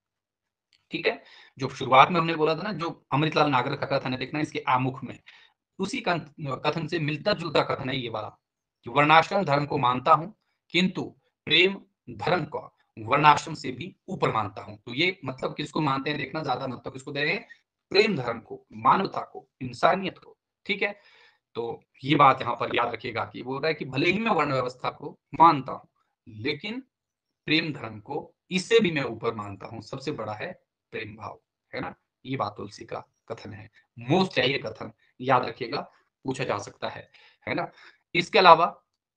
ठीक है, जो शुरुआत में हमने बोला था ना, जो अमृतलाल नागर का कथन है, देखना इसके आमुख में उसी कथन से मिलता जुलता कथन है ये वाला, कि वर्णाश्रम धर्म को मानता हूं किंतु प्रेम धर्म को वर्णाश्रम से भी ऊपर मानता हूं। तो ये मतलब किसको मानते हैं, देखना ज्यादा मतलब किसको दे रहे हैं, प्रेम धर्म को, मानवता को, इंसानियत को। ठीक है, तो ये बात यहाँ पर याद रखिएगा कि बोल रहा है कि भले ही मैं वर्ण व्यवस्था को मानता हूं लेकिन प्रेम धर्म को इससे भी मैं ऊपर मानता हूं, सबसे बड़ा है प्रेम भाव, है ना। ये बात तुलसी का कथन है, मोस्ट है ये कथन, याद रखिएगा, पूछा जा सकता है ना। इसके अलावा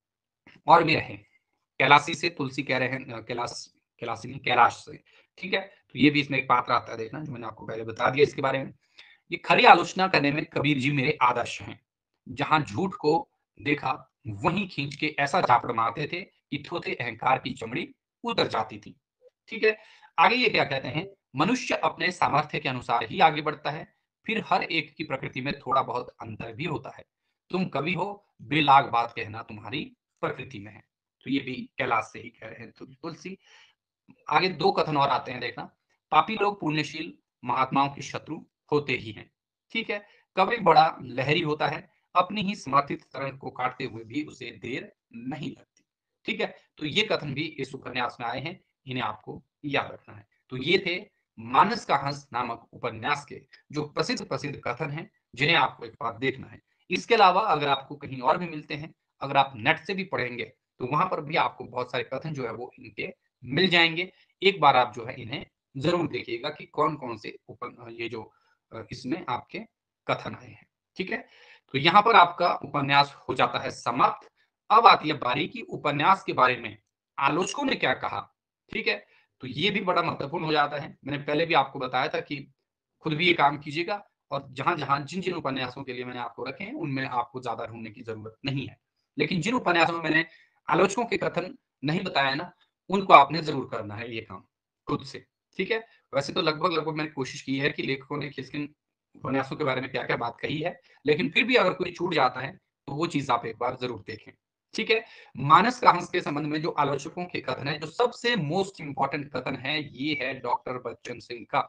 और भी रहे, कैलाशी से तुलसी कह रहे हैं, कैलाशी नहीं, कैलाश से। ठीक है, तो ये भी इसमें एक पात्र आता है, देखना जो मैंने आपको पहले बता दिया इसके बारे में। ये खरी आलोचना करने में कबीर जी मेरे आदर्श हैं, जहां झूठ को देखा वहीं खींच के ऐसा झापड़ मारते थे कि थोथे अहंकार की चमड़ी उतर जाती थी। ठीक है, आगे ये क्या कहते हैं, मनुष्य अपने सामर्थ्य के अनुसार ही आगे बढ़ता है, फिर हर एक की प्रकृति में थोड़ा बहुत अंतर भी होता है। तुम कवि हो, बेलाग बात कहना तुम्हारी प्रकृति में है। तो ये भी कैलाश से ही कह रहे हैं तुलसी। आगे दो कथन और आते हैं, देखना, पापी लोग पुण्यशील महात्माओं के शत्रु होते ही हैं। ठीक है, कवि बड़ा लहरी होता है, अपनी ही समर्थित तरंग को काटते हुए भी उसे देर नहीं लगती। ठीक है, तो ये कथन भी इस उपन्यास में आए हैं, इन्हें आपको याद रखना है। तो ये थे मानस का हंस नामक उपन्यास के जो प्रसिद्ध प्रसिद्ध कथन हैं, जिन्हें आपको एक बार देखना है। इसके अलावा अगर आपको कहीं और भी मिलते हैं, अगर आप नेट से भी पढ़ेंगे तो वहां पर भी आपको बहुत सारे कथन जो है वो इनके मिल जाएंगे। एक बार आप जो है इन्हें जरूर देखिएगा कि कौन कौन से ये जो इसमें आपके कथन आए हैं। ठीक है, तो यहाँ पर आपका उपन्यास हो जाता है समाप्त। अब आती है बारी की उपन्यास के बारे में आलोचकों ने क्या कहा। ठीक है, तो ये भी बड़ा महत्वपूर्ण हो जाता है। मैंने पहले भी आपको बताया था कि खुद भी ये काम कीजिएगा, और जहां जहां जिन जिन उपन्यासों के लिए मैंने आपको रखे हैं उनमें आपको ज्यादा ढूंढने की जरूरत नहीं है, लेकिन जिन उपन्यासों में मैंने आलोचकों के कथन नहीं बताया ना, उनको आपने जरूर करना है ये काम खुद से। ठीक है, वैसे तो लगभग लगभग मैंने कोशिश की है कि लेखकों ने किस किन उपन्यासों के बारे में क्या क्या बात कही है, लेकिन फिर भी अगर कोई छूट जाता है तो वो चीज आप एक बार जरूर देखें। ठीक है, मानस का हंस के संबंध में जो आलोचकों के कथन है, जो सबसे मोस्ट इंपॉर्टेंट कथन है, ये है डॉक्टर बच्चन सिंह का।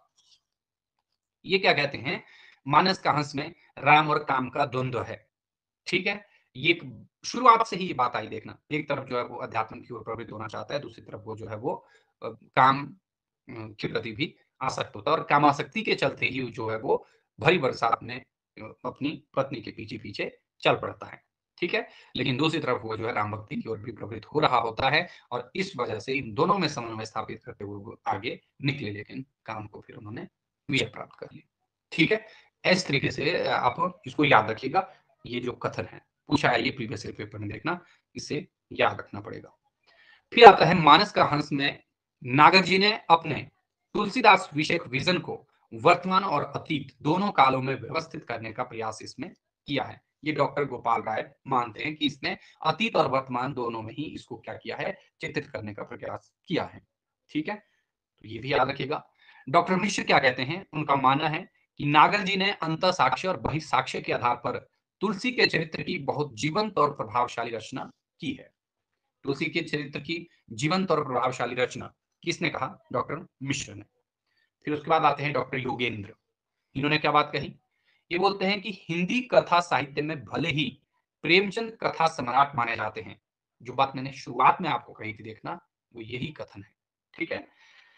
ये क्या कहते हैं, मानस का हंस में राम और काम का द्वंद्व है। ठीक है, ये शुरुआत से ही ये बात आई, देखना, एक तरफ जो है वो अध्यात्म की ओर प्रवृत्त होना चाहता है, दूसरी तरफ वो जो है वो काम के प्रति भी आसक्त होता है, और कामासक्ति के चलते ही जो है वो भरी बरसात में अपनी पत्नी के पीछे पीछे चल पड़ता है। ठीक है, लेकिन दूसरी तरफ वो जो है राम भक्ति की ओर भी प्रवृत्त हो रहा होता है, और इस वजह से इन दोनों में समन्वय स्थापित करते हुए वो आगे निकले, लेकिन काम को फिर उन्होंने विजय प्राप्त कर ली। ठीक है, इस तरीके से आप इसको याद रखिएगा। ये जो कथन है पूछा है ये प्रीवियस ईयर पेपर में, देखना इसे याद रखना पड़ेगा। फिर आता है मानस का हंस में नागर जी ने अपने तुलसीदास विषयक विजन को वर्तमान और अतीत दोनों कालों में व्यवस्थित करने का प्रयास इसमें किया है। ये डॉक्टर गोपाल राय मानते हैं कि इसने अतीत और वर्तमान दोनों में ही इसको क्या किया है, चित्रित करने का प्रयास किया है। ठीक है, तो ये भी याद रखिएगा। डॉक्टर मिश्र क्या कहते हैं, उनका मानना है कि नागर जी ने अंत साक्ष्य और बहिः साक्ष्य के आधार पर तुलसी के चरित्र की बहुत जीवंत और प्रभावशाली रचना की है। तुलसी के चरित्र की जीवंत और प्रभावशाली रचना किसने कहा, डॉक्टर मिश्र ने। फिर उसके बाद आते हैं डॉक्टर योगेंद्र, इन्होंने क्या बात कही, ये बोलते हैं कि हिंदी कथा साहित्य में भले ही प्रेमचंद कथा सम्राट माने जाते हैं, जो बात मैंने शुरुआत में आपको कही थी, देखना वो यही कथन है। ठीक है,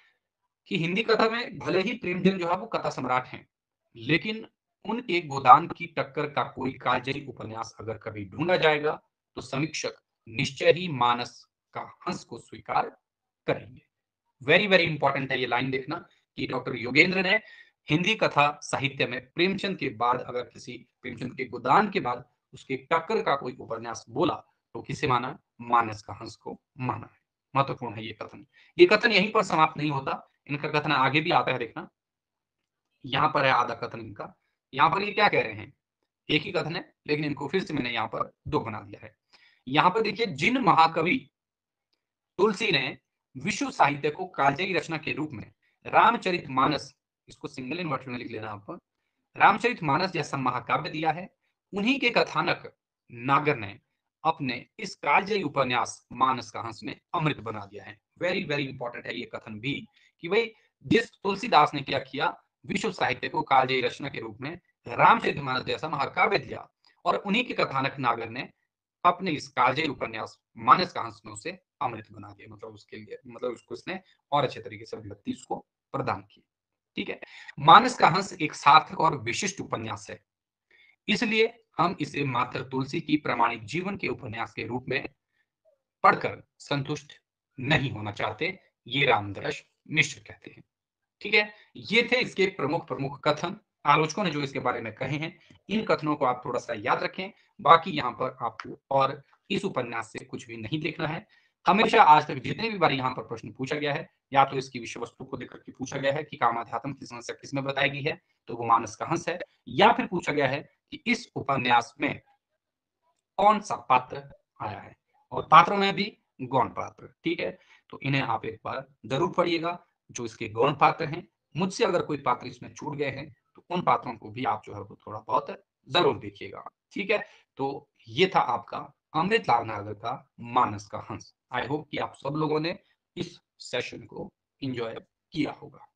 कि हिंदी कथा में भले ही प्रेमचंद जो है वो कथा सम्राट हैं, लेकिन उनके गोदान की टक्कर का कोई कालजयी उपन्यास अगर कभी ढूंढा जाएगा तो समीक्षक निश्चय ही मानस का हंस को स्वीकार करेंगे। वेरी वेरी इंपॉर्टेंट है ये लाइन, देखना कि डॉक्टर योगेंद्र ने हिंदी कथा साहित्य में प्रेमचंद के बाद, अगर किसी प्रेमचंद के गोदान के बाद उसके टक्कर का कोई उपन्यास बोला तो किसे माना, मानस का हंस को माना है। महत्वपूर्ण है ये कथन। ये कथन यहीं पर समाप्त नहीं होता, इनका कथन आगे भी आता है, देखना यहाँ पर है आधा कथन इनका। यहाँ पर ये क्या कह रहे हैं, एक ही कथन है लेकिन इनको फिर से मैंने यहाँ पर दो बना दिया है। यहाँ पर देखिए, जिन महाकवि तुलसी ने विश्व साहित्य को कालजयी रचना के रूप में रामचरितमानस, इसको सिंगल इन्वर्टेड में लिख लेना आप, रामचरितमानस जैसा महाकाव्य दिया है। उन्हीं के कथानक नागर ने अपने इस कालजयी उपन्यास मानस का हंस में अमृत बना दिया है। वेरी वेरी इंपॉर्टेंट है ये कथन भी कि भाई जिस तुलसीदास ने क्या किया, विश्व साहित्य को कालजयी रचना के रूप में रामचरितमानस जैसा महाकाव्य दिया, और उन्हीं के कथानक नागर ने अपने इस कालजयी उपन्यास मानस का हंस में उसे अमृत बना दिया, मतलब उसके लिए, मतलब उसको उसने और अच्छे तरीके से अभिव्यक्ति उसको प्रदान की। ठीक है, मानस का हंस एक सार्थक और विशिष्ट उपन्यास है, इसलिए हम इसे मात्र तुलसी की प्रामाणिक जीवन के उपन्यास के रूप में पढ़कर संतुष्ट नहीं होना चाहते, ये रामदर्श मिश्र कहते हैं। ठीक है, ये थे इसके प्रमुख प्रमुख कथन, आलोचकों ने जो इसके बारे में कहे हैं। इन कथनों को आप थोड़ा सा याद रखें, बाकी यहाँ पर आपको और इस उपन्यास से कुछ भी नहीं देखना है। हमेशा आज तक जितने भी बार यहाँ पर प्रश्न पूछा गया है, या तो इसकी विषय वस्तु को लेकर के पूछा गया है कि कामाध्यात्म की समस्या किसमें बताई गई है, तो वो मानस का हंस है, या फिर पूछा गया है कि इस उपन्यास में कौन सा पात्र आया है, और पात्रों में भी गौण पात्र। ठीक है, तो इन्हें आप एक बार जरूर पढ़िएगा, जो इसके गौण पात्र हैं। मुझसे अगर कोई पात्र इसमें छूट गए हैं तो उन पात्रों को भी आप जो है वो थोड़ा बहुत जरूर देखिएगा। ठीक है, तो ये था आपका अमृतलाल नागर का मानस का हंस। आई होप कि आप सब लोगों ने इस सेशन को एंजॉय किया होगा।